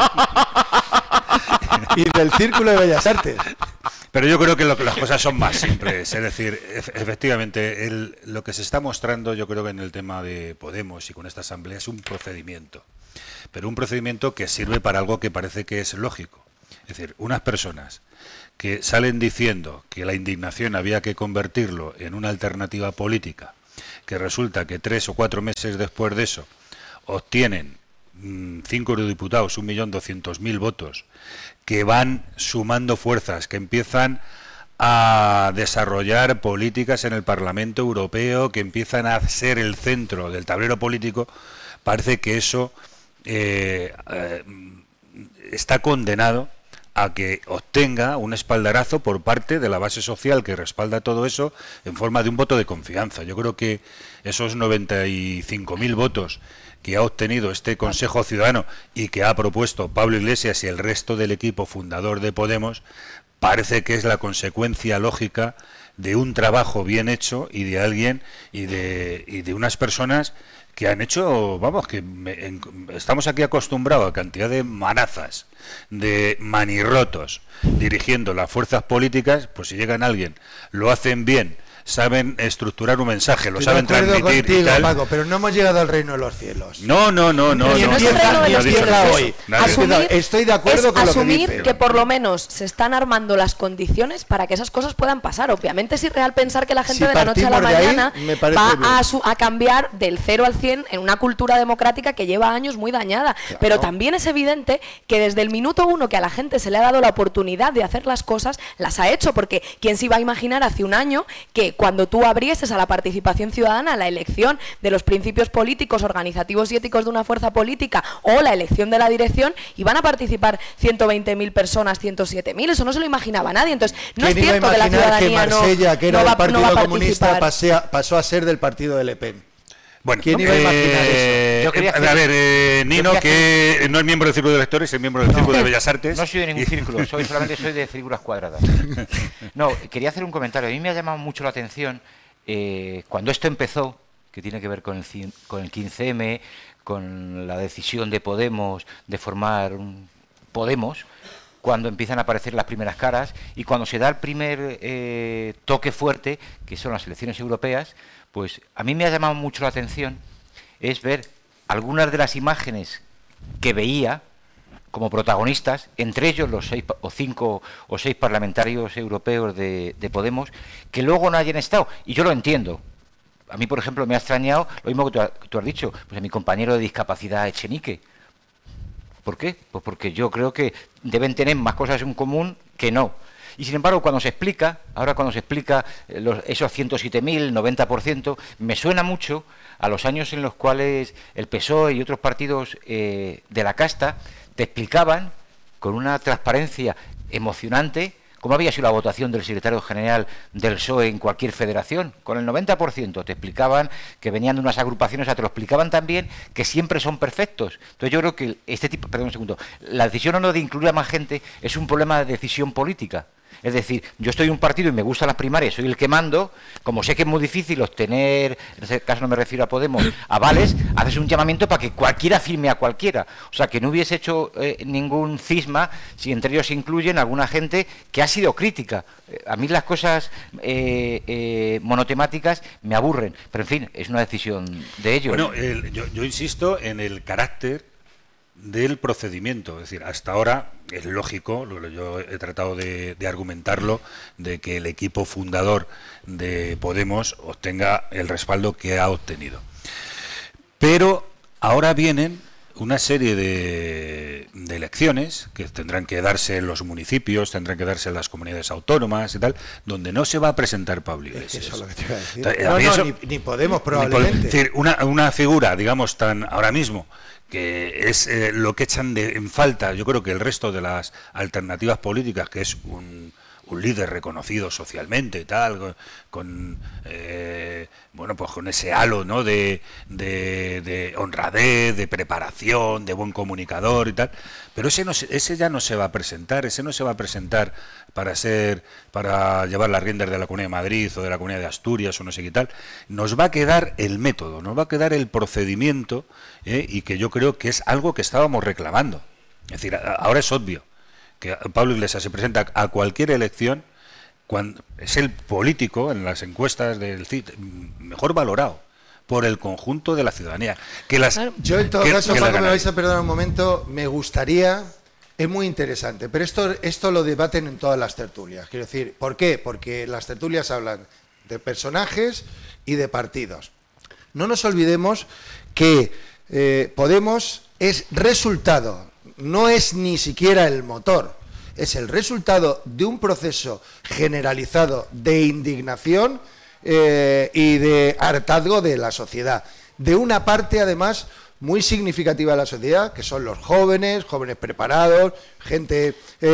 Y del círculo de Bellas Artes. Pero yo creo que las cosas son más simples. Es decir, efectivamente, lo que se está mostrando, yo creo que en el tema de Podemos y con esta asamblea es un procedimiento. Pero un procedimiento que sirve para algo que parece que es lógico. Es decir, unas personas que salen diciendo que la indignación había que convertirlo en una alternativa política, que resulta que 3 o 4 meses después de eso obtienen 5 eurodiputados, 1.200.000 votos, que van sumando fuerzas, que empiezan a desarrollar políticas en el Parlamento Europeo, que empiezan a ser el centro del tablero político, parece que eso está condenado a que obtenga un espaldarazo por parte de la base social que respalda todo eso en forma de un voto de confianza. Yo creo que esos 95.000 votos que ha obtenido este Consejo Ciudadano y que ha propuesto Pablo Iglesias y el resto del equipo fundador de Podemos, parece que es la consecuencia lógica de un trabajo bien hecho y de alguien y de unas personas que han hecho, vamos, que estamos aquí acostumbrados a cantidad de manazas, de manirrotos, dirigiendo las fuerzas políticas. Pues si llegan alguien, lo hacen bien, saben estructurar un mensaje, lo saben transmitir contigo, y tal. Paco, pero no hemos llegado al reino de los cielos. No. Estoy de acuerdo con lo que dice. Asumir que por lo menos se están armando las condiciones para que esas cosas puedan pasar. Obviamente es irreal pensar que la gente de la noche a la mañana va a cambiar del 0 al 100 en una cultura democrática que lleva años muy dañada. Claro. Pero también es evidente que desde el minuto 1 que a la gente se le ha dado la oportunidad de hacer las cosas, las ha hecho, porque ¿quién se iba a imaginar hace un año que cuando tú abrieses a la participación ciudadana la elección de los principios políticos, organizativos y éticos de una fuerza política o la elección de la dirección, iban a participar 120.000 personas, 107.000? Eso no se lo imaginaba nadie. Entonces, no es cierto que la ciudadanía que Marsella, que era del Partido Comunista, pasó a ser del partido de Le Pen? Bueno, ¿quién iba a imaginar eso? A ver, Nino, que no es miembro del Círculo de Lectores, es miembro del Círculo de Bellas Artes. No soy de ningún círculo, solamente soy de figuras cuadradas. No, quería hacer un comentario. A mí me ha llamado mucho la atención cuando esto empezó, que tiene que ver con el 15M, con la decisión de Podemos de formar un Podemos, cuando empiezan a aparecer las primeras caras y cuando se da el primer toque fuerte, que son las elecciones europeas. Pues a mí me ha llamado mucho la atención es ver algunas de las imágenes que veía como protagonistas, entre ellos los 5 o 6 parlamentarios europeos de Podemos, que luego no hayan estado. Y yo lo entiendo. A mí, por ejemplo, me ha extrañado lo mismo que tú has dicho, pues a mi compañero de discapacidad Echenique. ¿Por qué? Pues porque yo creo que deben tener más cosas en común que no. Y sin embargo, cuando se explica, esos 107.000, 90%, me suena mucho a los años en los cuales el PSOE y otros partidos de la casta te explicaban con una transparencia emocionante cómo había sido la votación del secretario general del PSOE en cualquier federación. Con el 90% te explicaban que venían de unas agrupaciones, te lo explicaban también que siempre son perfectos. Entonces yo creo que este tipo, perdón un segundo, la decisión o no de incluir a más gente es un problema de decisión política. Es decir, yo estoy en un partido y me gustan las primarias, soy el que mando, como sé que es muy difícil obtener, en este caso no me refiero a Podemos, avales, haces un llamamiento para que cualquiera firme a cualquiera. O sea, que no hubiese hecho ningún cisma si entre ellos se incluyen alguna gente que ha sido crítica. A mí las cosas monotemáticas me aburren, pero en fin, es una decisión de ellos. Bueno, yo insisto en el carácter del procedimiento, es decir, hasta ahora es lógico, yo he tratado de argumentarlo, de que el equipo fundador de Podemos obtenga el respaldo que ha obtenido. Pero ahora vienen una serie de elecciones que tendrán que darse en los municipios, tendrán que darse en las comunidades autónomas y tal, donde no se va a presentar Pablo Iglesias. Eso es lo que te iba a decir. Ni Podemos probablemente. Es decir, una figura, digamos, tan ahora mismo, que es lo que echan en falta, yo creo que el resto de las alternativas políticas, que es un líder reconocido socialmente, tal, con bueno, pues con ese halo, ¿no?, de honradez, de preparación, de buen comunicador y tal, pero ese ya no se va a presentar, para llevar las riendas de la Comunidad de Madrid o de la Comunidad de Asturias o no sé qué tal. Nos va a quedar el método, nos va a quedar el procedimiento, y que yo creo que es algo que estábamos reclamando. Es decir, ahora es obvio que Pablo Iglesias se presenta a cualquier elección cuando es el político en las encuestas del CIT mejor valorado por el conjunto de la ciudadanía. Yo en todo caso, Paco, me vais a perdonar un momento, me gustaría, es muy interesante, pero esto lo debaten en todas las tertulias. Quiero decir, ¿por qué? Porque las tertulias hablan de personajes y de partidos. No nos olvidemos que Podemos es resultado, no es ni siquiera el motor, es el resultado de un proceso generalizado de indignación y de hartazgo de la sociedad, de una parte además muy significativa de la sociedad, que son los jóvenes preparados, gente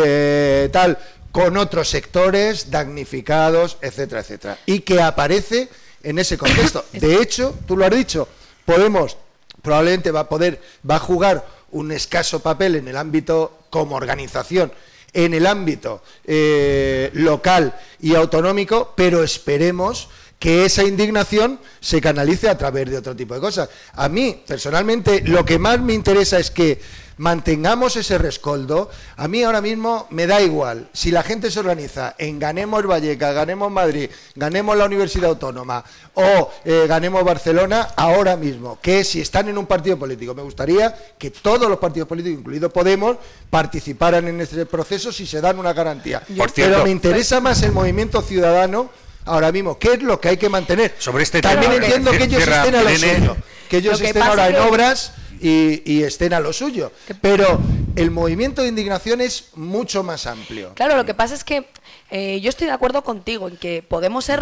tal, con otros sectores damnificados, etcétera, etcétera, y que aparece en ese contexto. De hecho, tú lo has dicho, Podemos probablemente va a jugar un escaso papel en el ámbito como organización, en el ámbito local y autonómico, pero esperemos que esa indignación se canalice a través de otro tipo de cosas. A mí, personalmente, lo que más me interesa es que mantengamos ese rescoldo. A mí ahora mismo me da igual si la gente se organiza en ganemos Vallecas, ganemos Madrid, ganemos la Universidad Autónoma o ganemos Barcelona ahora mismo, que si están en un partido político. Me gustaría que todos los partidos políticos, incluido Podemos, participaran en este proceso si se dan una garantía. Pero me interesa más el movimiento ciudadano ahora mismo, ¿qué es lo que hay que mantener? Sobre este También tema, entiendo que ellos estén a lo suyo, que ellos estén ahora en obras y estén a lo suyo, pero el movimiento de indignación es mucho más amplio. Claro, lo que pasa es que yo estoy de acuerdo contigo en que Podemos ser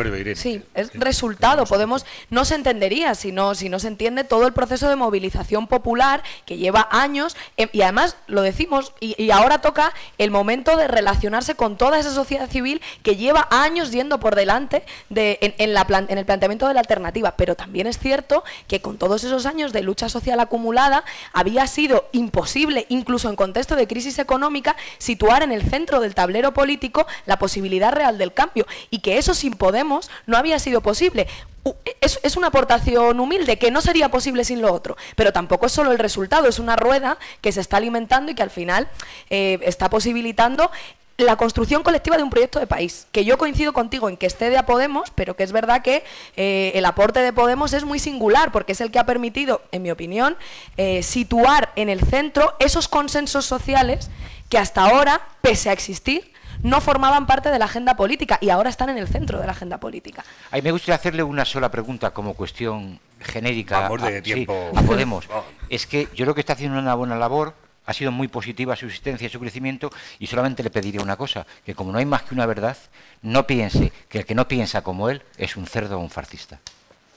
resultado. Podemos no se entendería si no se entiende todo el proceso de movilización popular que lleva años, y además lo decimos, y ahora toca el momento de relacionarse con toda esa sociedad civil que lleva años yendo por delante en el planteamiento de la alternativa. Pero también es cierto que con todos esos años de lucha social acumulada había sido imposible, incluso en contexto de crisis económica, situar en el centro del tablero político la posibilidad real del cambio, y que eso sin Podemos no había sido posible. Es una aportación humilde, que no sería posible sin lo otro, pero tampoco es solo el resultado, es una rueda que se está alimentando y que al final está posibilitando la construcción colectiva de un proyecto de país, que yo coincido contigo en que esté de a Podemos, pero que es verdad que el aporte de Podemos es muy singular, porque es el que ha permitido, en mi opinión, situar en el centro esos consensos sociales que hasta ahora, pese a existir, no formaban parte de la agenda política y ahora están en el centro de la agenda política. A mí me gustaría hacerle una sola pregunta como cuestión genérica a Podemos. Es que yo creo que está haciendo una buena labor, ha sido muy positiva su existencia y su crecimiento, y solamente le pediría una cosa, que como no hay más que una verdad, no piense que el que no piensa como él es un cerdo o un fascista.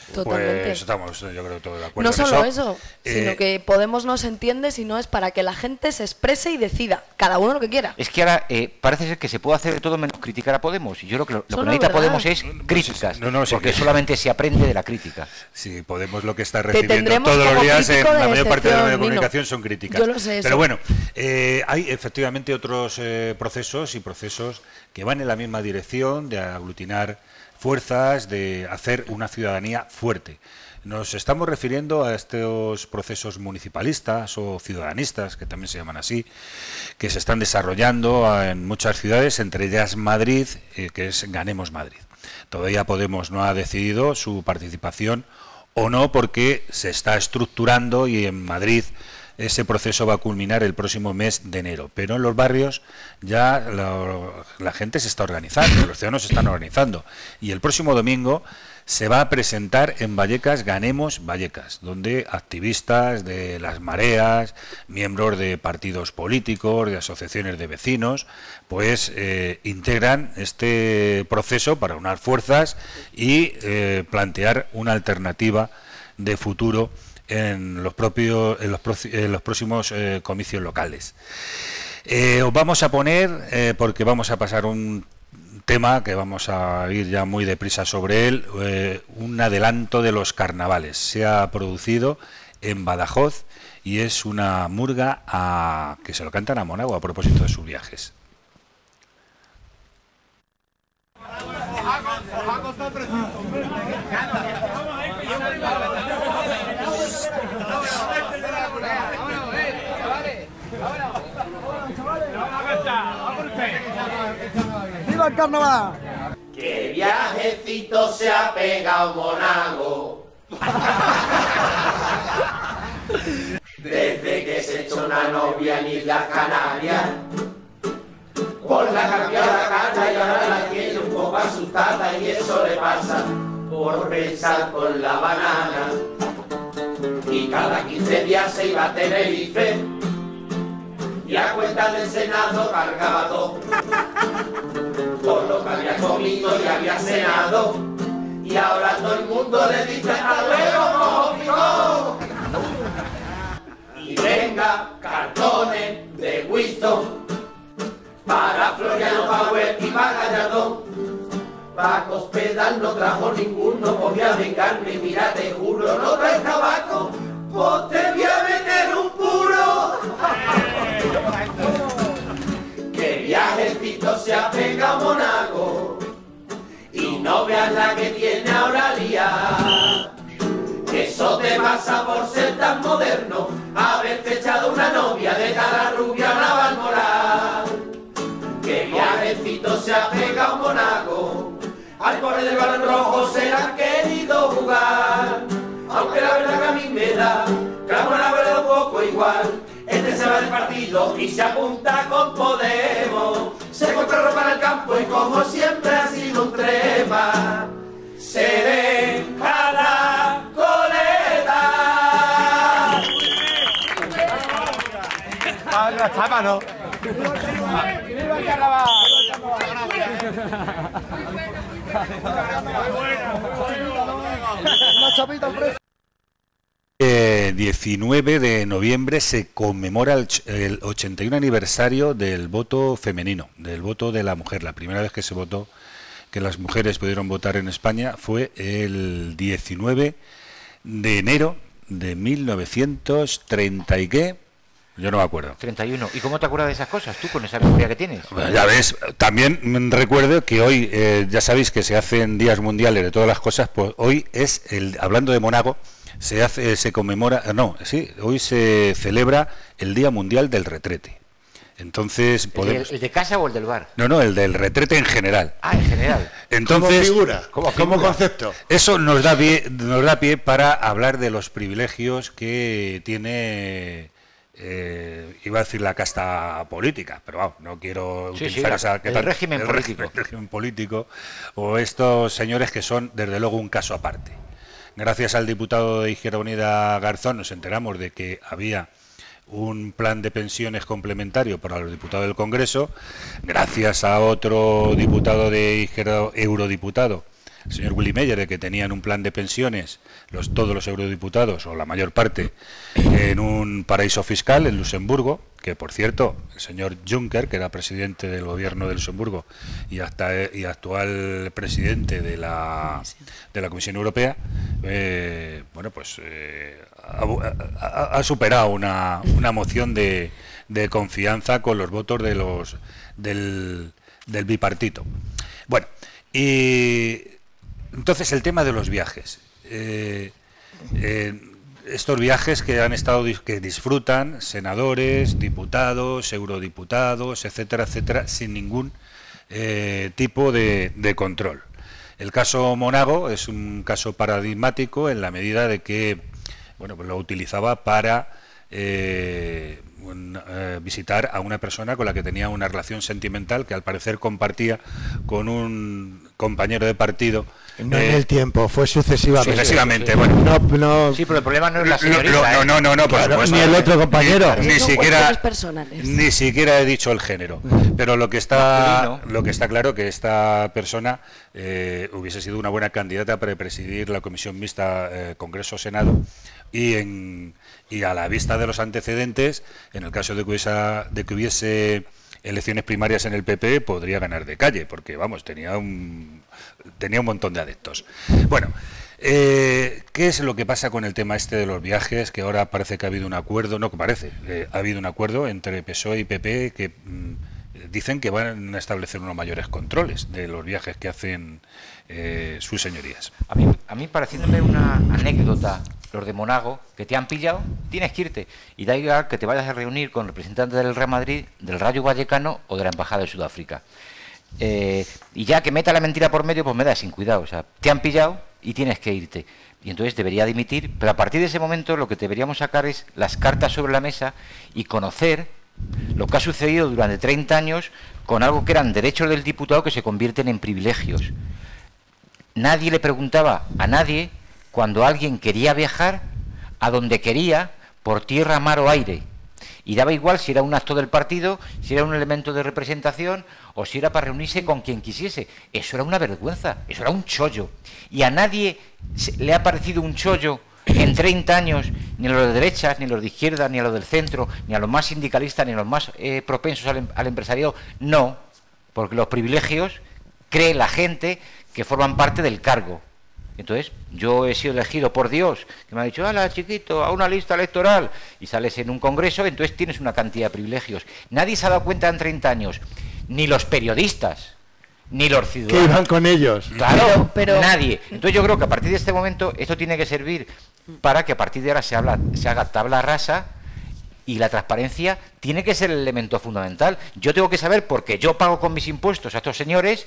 Totalmente. Pues estamos, yo creo, todos de acuerdo. No en solo eso, sino que Podemos no se entiende si no es para que la gente se exprese y decida, cada uno lo que quiera. Es que ahora parece ser que se puede hacer de todo menos criticar a Podemos. Y yo creo que lo que no es necesita verdad. Podemos es críticas, sí, porque solamente se aprende de la crítica. Sí, Podemos lo que está Te recibiendo tendremos todos los como días en crítico de la mayor parte de los medios de excepción, comunicación Nino. son críticas. Yo lo sé eso. Pero bueno, hay efectivamente otros procesos que van en la misma dirección de aglutinar fuerzas, de hacer una ciudadanía fuerte. Nos estamos refiriendo a estos procesos municipalistas o ciudadanistas, que también se llaman así, que se están desarrollando en muchas ciudades, entre ellas Madrid, que es Ganemos Madrid. Todavía Podemos no ha decidido su participación o no, porque se está estructurando y en Madrid ese proceso va a culminar el próximo mes de enero. Pero en los barrios ya la gente se está organizando, los ciudadanos se están organizando. Y el próximo domingo se va a presentar en Vallecas Ganemos Vallecas, donde activistas de las mareas, miembros de partidos políticos, de asociaciones de vecinos, pues integran este proceso para unar fuerzas y plantear una alternativa de futuro en los próximos comicios locales. Os vamos a poner, porque vamos a pasar un tema que vamos a ir ya muy deprisa sobre él, un adelanto de los carnavales. Se ha producido en Badajoz y es una murga que se lo cantan a Monago a propósito de sus viajes. ¡Viva el carnaval! ¡Qué viajecito se ha pegado Monago! Desde que se echó una novia en Islas Canarias, por la cambió la cara y ahora la tiene un poco asustada, y eso le pasa por pensar con la banana. Y cada 15 días se iba a Tenerife y a cuenta del Senado cargaba todo, por lo que había comido y había cenado, y ahora todo el mundo le dice hasta luego, mojo. Y venga, cartones de Winston para Floriano Power y para Gallardón. Paco Hospedal no trajo ninguno, pues voy a vengarme, mira, te juro, no traes tabaco, pues te voy a meter un puro. Que viajecito se ha pegado Monaco, y no veas la que tiene ahora Lía. Eso te pasa por ser tan moderno, haberte echado una novia de cara rubia a una balmoral. Que viajecito se ha pegado Monaco, al pobre del balón rojo se la han querido jugar. Aunque la verdad que a mí me da, que la buena verdad un poco igual. Este se va del partido y se apunta con Podemos. Se compra ropa en el campo y como siempre ha sido un trepa. Se deja la coleta. ¡La chapa, no! ¡Viva el carnaval! 19 de noviembre se conmemora el 81 aniversario del voto femenino, del voto de la mujer. La primera vez que se votó, que las mujeres pudieron votar en España, fue el 19 de enero de 1930 y qué. Yo no me acuerdo. 31. ¿Y cómo te acuerdas de esas cosas tú con esa memoria que tienes? Bueno, ya ves, también recuerdo que hoy, ya sabéis que se hacen días mundiales de todas las cosas, pues hoy es, hablando de Monago, se conmemora, hoy se celebra el Día Mundial del Retrete. Entonces podemos... ¿El de casa o el del bar? No, el del retrete en general. Ah, en general. Entonces, como concepto. Eso nos da pie para hablar de los privilegios que tiene... iba a decir la casta política, pero vamos, no quiero utilizar el régimen político. El régimen político, o estos señores que son desde luego un caso aparte. Gracias al diputado de Izquierda Unida Garzón nos enteramos de que había un plan de pensiones complementario para los diputados del Congreso. Gracias a otro diputado de Izquierda, eurodiputado, el señor Willy Meyer, de que tenían un plan de pensiones todos los eurodiputados, o la mayor parte, en un paraíso fiscal en Luxemburgo, que por cierto, el señor Juncker, que era presidente del gobierno de Luxemburgo y actual presidente de la Comisión Europea, ha superado una moción de confianza con los votos del bipartito. Bueno, y entonces el tema de los viajes. Estos viajes que disfrutan senadores, diputados, eurodiputados, etcétera, etcétera, sin ningún tipo de control. El caso Monago es un caso paradigmático en la medida de que pues lo utilizaba para visitar a una persona con la que tenía una relación sentimental que al parecer compartía con un compañero de partido. No en el tiempo, fue sucesivamente. Sucesivamente, sí. Bueno. No, sí, pero el problema no es la señorita. No, por supuesto. Ni el otro compañero. Ni siquiera he dicho el género. Pero lo que está claro que esta persona hubiese sido una buena candidata para presidir la comisión mixta Congreso-Senado y a la vista de los antecedentes, en el caso de que hubiese elecciones primarias en el PP, podría ganar de calle, porque vamos, tenía un montón de adeptos. Bueno, ¿qué es lo que pasa con el tema este de los viajes? Que ahora parece que ha habido un acuerdo, ha habido un acuerdo entre PSOE y PP que dicen que van a establecer unos mayores controles de los viajes que hacen sus señorías. A mí pareciéndome una anécdota, los de Monago, que te han pillado, tienes que irte. Y da igual que te vayas a reunir con representantes del Real Madrid, del Rayo Vallecano o de la Embajada de Sudáfrica. Y ya que meta la mentira por medio, pues me da sin cuidado. O sea, te han pillado y tienes que irte. Y entonces debería dimitir, pero a partir de ese momento lo que deberíamos sacar es las cartas sobre la mesa y conocer lo que ha sucedido durante 30 años con algo que eran derechos del diputado que se convierten en privilegios. Nadie le preguntaba a nadie cuando alguien quería viajar a donde quería, por tierra, mar o aire. Y daba igual si era un acto del partido, si era un elemento de representación o si era para reunirse con quien quisiese. Eso era una vergüenza, eso era un chollo. Y a nadie le ha parecido un chollo en 30 años, ni a los de derechas, ni a los de izquierda, ni a los del centro, ni a los más sindicalistas, ni a los más propensos al empresariado. No, porque los privilegios cree la gente que forman parte del cargo. Entonces, yo he sido elegido por Dios, que me ha dicho, ¡hala, chiquito, a una lista electoral! Y sales en un congreso, entonces tienes una cantidad de privilegios. Nadie se ha dado cuenta en 30 años, ni los periodistas, ni los ciudadanos. ¿Qué iban con ellos? Claro, pero nadie. Entonces yo creo que a partir de este momento esto tiene que servir para que a partir de ahora se haga tabla rasa, y la transparencia tiene que ser el elemento fundamental. Yo tengo que saber, porque yo pago con mis impuestos a estos señores,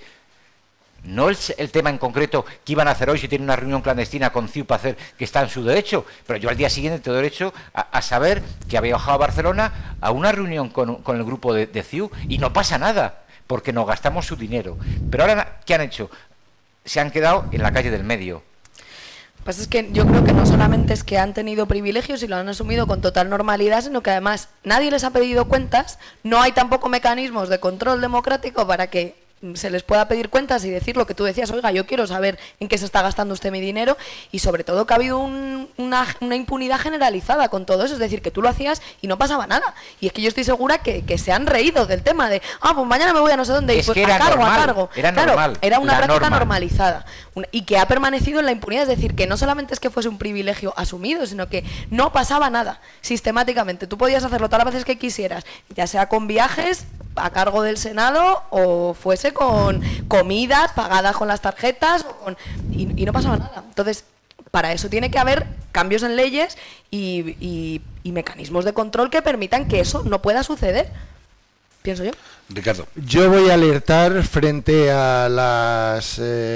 no el tema en concreto que iban a hacer hoy, si tienen una reunión clandestina con CiU para hacer, que está en su derecho, pero yo al día siguiente tengo derecho a saber que había bajado a Barcelona a una reunión con el grupo de CiU y no pasa nada, porque nos gastamos su dinero. Pero ahora, ¿qué han hecho? Se han quedado en la calle del medio. Lo que pasa es que yo creo que no solamente es que han tenido privilegios y lo han asumido con total normalidad, sino que además nadie les ha pedido cuentas, no hay tampoco mecanismos de control democrático para que se les pueda pedir cuentas y decir lo que tú decías, oiga, yo quiero saber en qué se está gastando usted mi dinero, y sobre todo que ha habido una impunidad generalizada con todo eso, es decir, que tú lo hacías y no pasaba nada. Y es que yo estoy segura que se han reído del tema de, pues mañana me voy a no sé dónde, y pues a cargo. Era claro, normal, era una práctica normalizada y que ha permanecido en la impunidad, es decir, que no solamente es que fuese un privilegio asumido, sino que no pasaba nada sistemáticamente. Tú podías hacerlo todas las veces que quisieras, ya sea con viajes a cargo del Senado o fuese con comidas pagadas con las tarjetas y no pasaba nada. Entonces, para eso tiene que haber cambios en leyes y mecanismos de control que permitan que eso no pueda suceder, pienso yo. Ricardo. Yo voy a alertar frente a las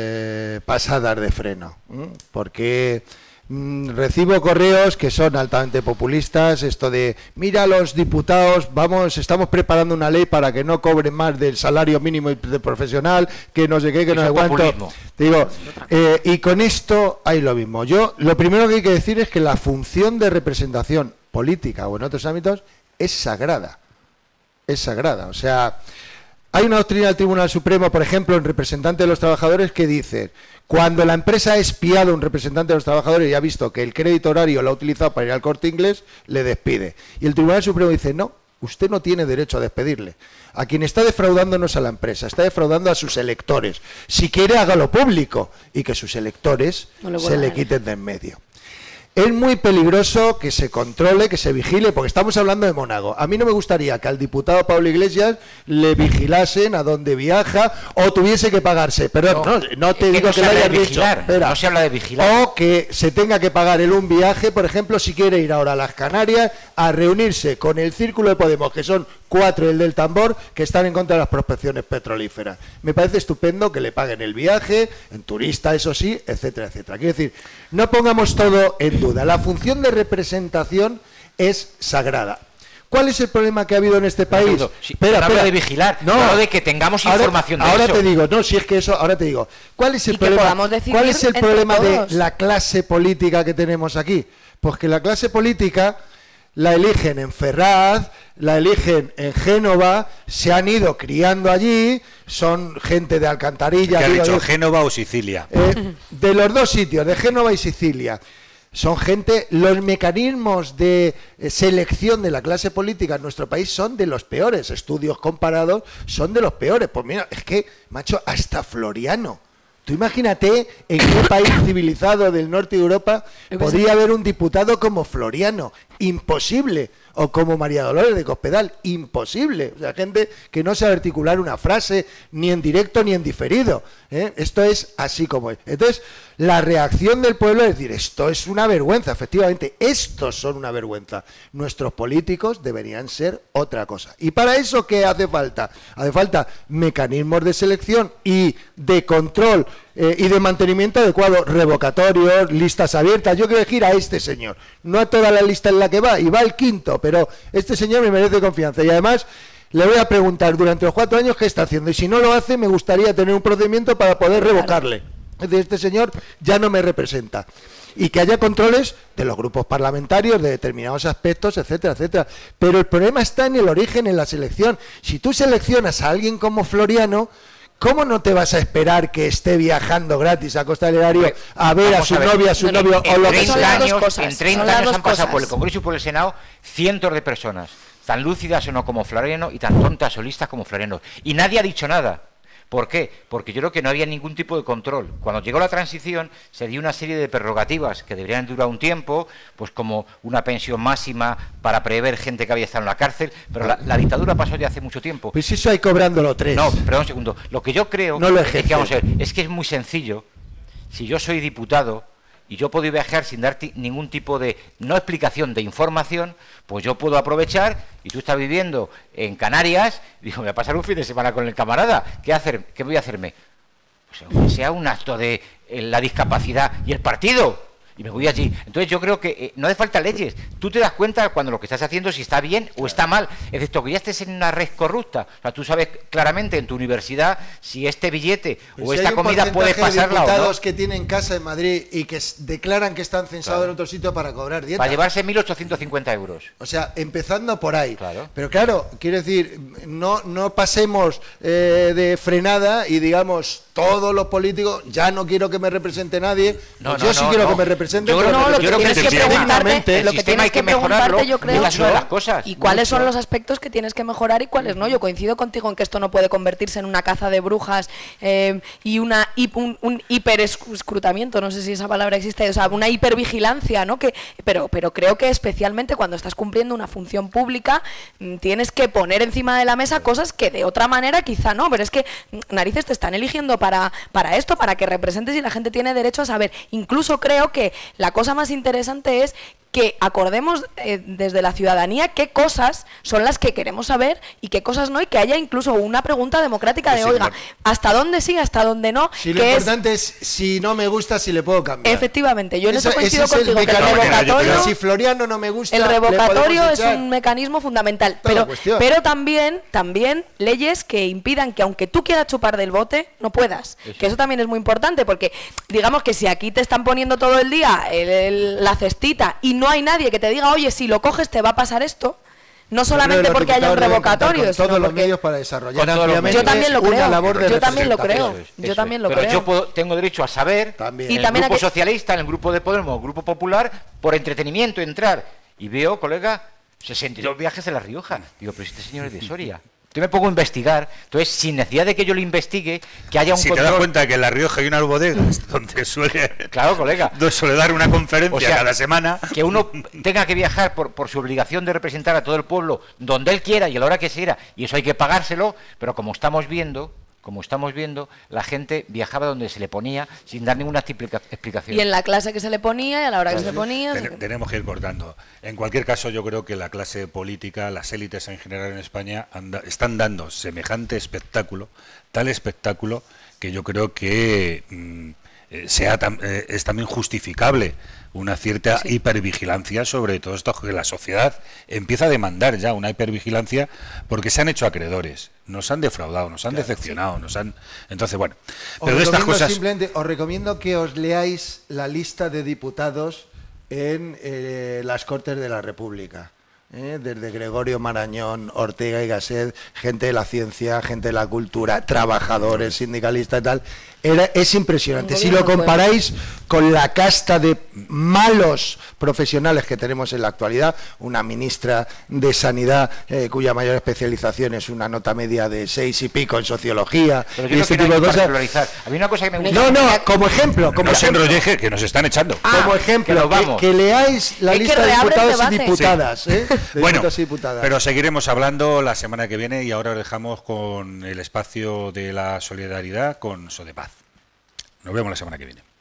pasadas de freno, porque recibo correos que son altamente populistas, esto de, mira, los diputados, estamos preparando una ley para que no cobren más del salario mínimo de profesional, que no sé qué, que no sé cuánto. Digo, y con esto hay lo mismo. Yo, lo primero que hay que decir es que la función de representación política o en otros ámbitos es sagrada. Es sagrada. O sea, hay una doctrina del Tribunal Supremo, por ejemplo, en representante de los trabajadores, que dice, Cuando la empresa ha espiado a un representante de los trabajadores y ha visto que el crédito horario lo ha utilizado para ir al Corte Inglés, le despide. Y el Tribunal Supremo dice, no, usted no tiene derecho a despedirle. A quien está defraudando no es a la empresa, está defraudando a sus electores. Si quiere, hágalo público y que sus electores se le quiten de en medio. Es muy peligroso que se controle, que se vigile, porque estamos hablando de Mónaco. A mí no me gustaría que al diputado Pablo Iglesias le vigilasen a dónde viaja o tuviese que pagarse. Pero no te digo que lo hayas dicho. No se habla de vigilar. O que se tenga que pagar él un viaje, por ejemplo, si quiere ir ahora a las Canarias a reunirse con el Círculo de Podemos, que son 4 el del tambor, que están en contra de las prospecciones petrolíferas. Me parece estupendo que le paguen el viaje, en turista, eso sí, etcétera, etcétera. Quiero decir, no pongamos todo en duda. La función de representación es sagrada. ¿Cuál es el problema que ha habido en este país? No hablo de vigilar, no de que tengamos información de eso. Ahora te digo, no, si es que eso, ahora te digo. ¿Cuál es el problema? ¿Cuál es el problema de la clase política que tenemos aquí? Pues que la clase política la eligen en Ferraz, la eligen en Génova, se han ido criando allí, son gente de Alcantarilla. ¿Qué ha dicho, Génova o Sicilia? De los dos sitios, de Génova y Sicilia. Son gente, los mecanismos de selección de la clase política en nuestro país son de los peores, estudios comparados son de los peores. Pues mira, es que, macho, hasta Floriano. Tú imagínate en qué país civilizado del norte de Europa podría haber un diputado como Floriano. Imposible. O como María Dolores de Cospedal. Imposible. O sea, gente que no sabe articular una frase ni en directo ni en diferido. Esto es así como es. Entonces, la reacción del pueblo es decir, esto es una vergüenza. Efectivamente, estos son una vergüenza. Nuestros políticos deberían ser otra cosa. ¿Y para eso qué hace falta? Hace falta mecanismos de selección y de control y de mantenimiento adecuado, revocatorios, listas abiertas. Yo quiero elegir a este señor, no a toda la lista en la que va, y va el quinto, pero este señor me merece confianza. Y además le voy a preguntar durante los 4 años qué está haciendo, y si no lo hace me gustaría tener un procedimiento para poder revocarle. Es decir, este señor ya no me representa. Y que haya controles de los grupos parlamentarios, de determinados aspectos, etcétera, etcétera. Pero el problema está en el origen, en la selección. Si tú seleccionas a alguien como Floriano, ¿cómo no te vas a esperar que esté viajando gratis a costa del erario a ver a su novia, a su novio o lo que sea? En 30 años han pasado por el Congreso y por el Senado cientos de personas, tan lúcidas o no como Floriano y tan tontas o listas como Floriano. Y nadie ha dicho nada. ¿Por qué? Porque yo creo que no había ningún tipo de control. Cuando llegó la transición se dio una serie de prerrogativas que deberían durar un tiempo, pues como una pensión máxima para prever gente que había estado en la cárcel, pero la dictadura pasó ya hace mucho tiempo. Pues eso hay cobrándolo 3. No, perdón un segundo. Lo que yo creo es que, vamos a ver, es que es muy sencillo. Si yo soy diputado y yo puedo viajar sin darte ningún tipo de, no explicación, de información, pues yo puedo aprovechar, y tú estás viviendo en Canarias, digo, voy a pasar un fin de semana con el camarada, ¿qué voy a hacerme? Pues aunque sea un acto de la discapacidad y el partido, y me voy allí. Entonces yo creo que no hace falta leyes. Tú te das cuenta cuando lo que estás haciendo si está bien o está mal, excepto que ya estés en una red corrupta. O sea, tú sabes claramente en tu universidad si este billete o esta comida puede pasarla o no. Diputados que tienen casa en Madrid y que declaran que están censados en otro sitio para cobrar dieta. Para llevarse 1.850 euros. O sea, empezando por ahí. Claro. Pero claro, quiero decir, no pasemos de frenada y digamos, todos los políticos, ya no quiero que me represente nadie. Yo sí quiero que me represente. Yo creo que el sistema hay que mejorarlo, yo creo, es una de las cosas. ¿Y cuáles son los aspectos que tienes que mejorar y cuáles no? Yo coincido contigo en que esto no puede convertirse en una caza de brujas y un hiperescrutamiento, no sé si esa palabra existe, o sea, una hipervigilancia, ¿no? Pero creo que especialmente cuando estás cumpliendo una función pública tienes que poner encima de la mesa cosas que de otra manera quizá no, pero es que narices te están eligiendo para esto, para que representes y la gente tiene derecho a saber. Incluso creo que la cosa más interesante es que acordemos desde la ciudadanía qué cosas son las que queremos saber y qué cosas no, y que haya incluso una pregunta democrática de, oiga, ¿hasta dónde sí, hasta dónde no? Si lo importante es si no me gusta, si le puedo cambiar. Efectivamente, yo en eso coincido contigo, que el revocatorio, si Floriano no me gusta, el revocatorio es un mecanismo fundamental, pero también leyes que impidan que aunque tú quieras chupar del bote, no puedas. Eso. Que eso también es muy importante, porque digamos que si aquí te están poniendo todo el día la cestita y no hay nadie que te diga, oye, si lo coges te va a pasar esto, No solamente porque haya un revocatorio, sino todos los porque... medios para desarrollar Yo también lo creo. Yo también lo creo. Yo también lo creo. Pero yo tengo derecho a saber, también. En el grupo socialista, en el grupo de Podemos, en el grupo popular, por entretenimiento entrar. Y veo, colega, 62 viajes de La Rioja. Digo, pero este señor es de Soria. Yo me pongo a investigar, entonces sin necesidad de que yo lo investigue, que haya un si control. te das cuenta que en La Rioja hay unas bodegas donde suele, claro, colega, suele dar una conferencia cada semana. Que uno tenga que viajar por su obligación de representar a todo el pueblo donde él quiera y a la hora que quiera, y eso hay que pagárselo, pero como estamos viendo, la gente viajaba donde se le ponía sin dar ninguna explicación. Y en la clase que se le ponía y a la hora que se ponía... Tenemos que ir cortando. En cualquier caso, yo creo que la clase política, las élites en general en España, están dando semejante espectáculo, tal espectáculo, que yo creo que es también justificable una cierta hipervigilancia sobre todo esto, que la sociedad empieza a demandar ya una hipervigilancia porque se han hecho acreedores, nos han defraudado, nos han decepcionado, entonces bueno, pero de estas cosas... Simplemente os recomiendo que os leáis la lista de diputados en las Cortes de la República. Desde Gregorio Marañón, Ortega y Gasset, gente de la ciencia, gente de la cultura, trabajadores, sindicalistas y tal. Es impresionante. Si lo comparáis con la casta de malos profesionales que tenemos en la actualidad, una ministra de Sanidad cuya mayor especialización es una nota media de 6 y pico en sociología y este tipo de cosas. A mí una cosa que me gusta... No, como ejemplo. No se enrolleje, que nos están echando. Como ejemplo, que leáis la lista de diputados y diputadas. Bueno, pero seguiremos hablando la semana que viene y ahora os dejamos con el espacio de la solidaridad con Sodepaz. Nos vemos la semana que viene.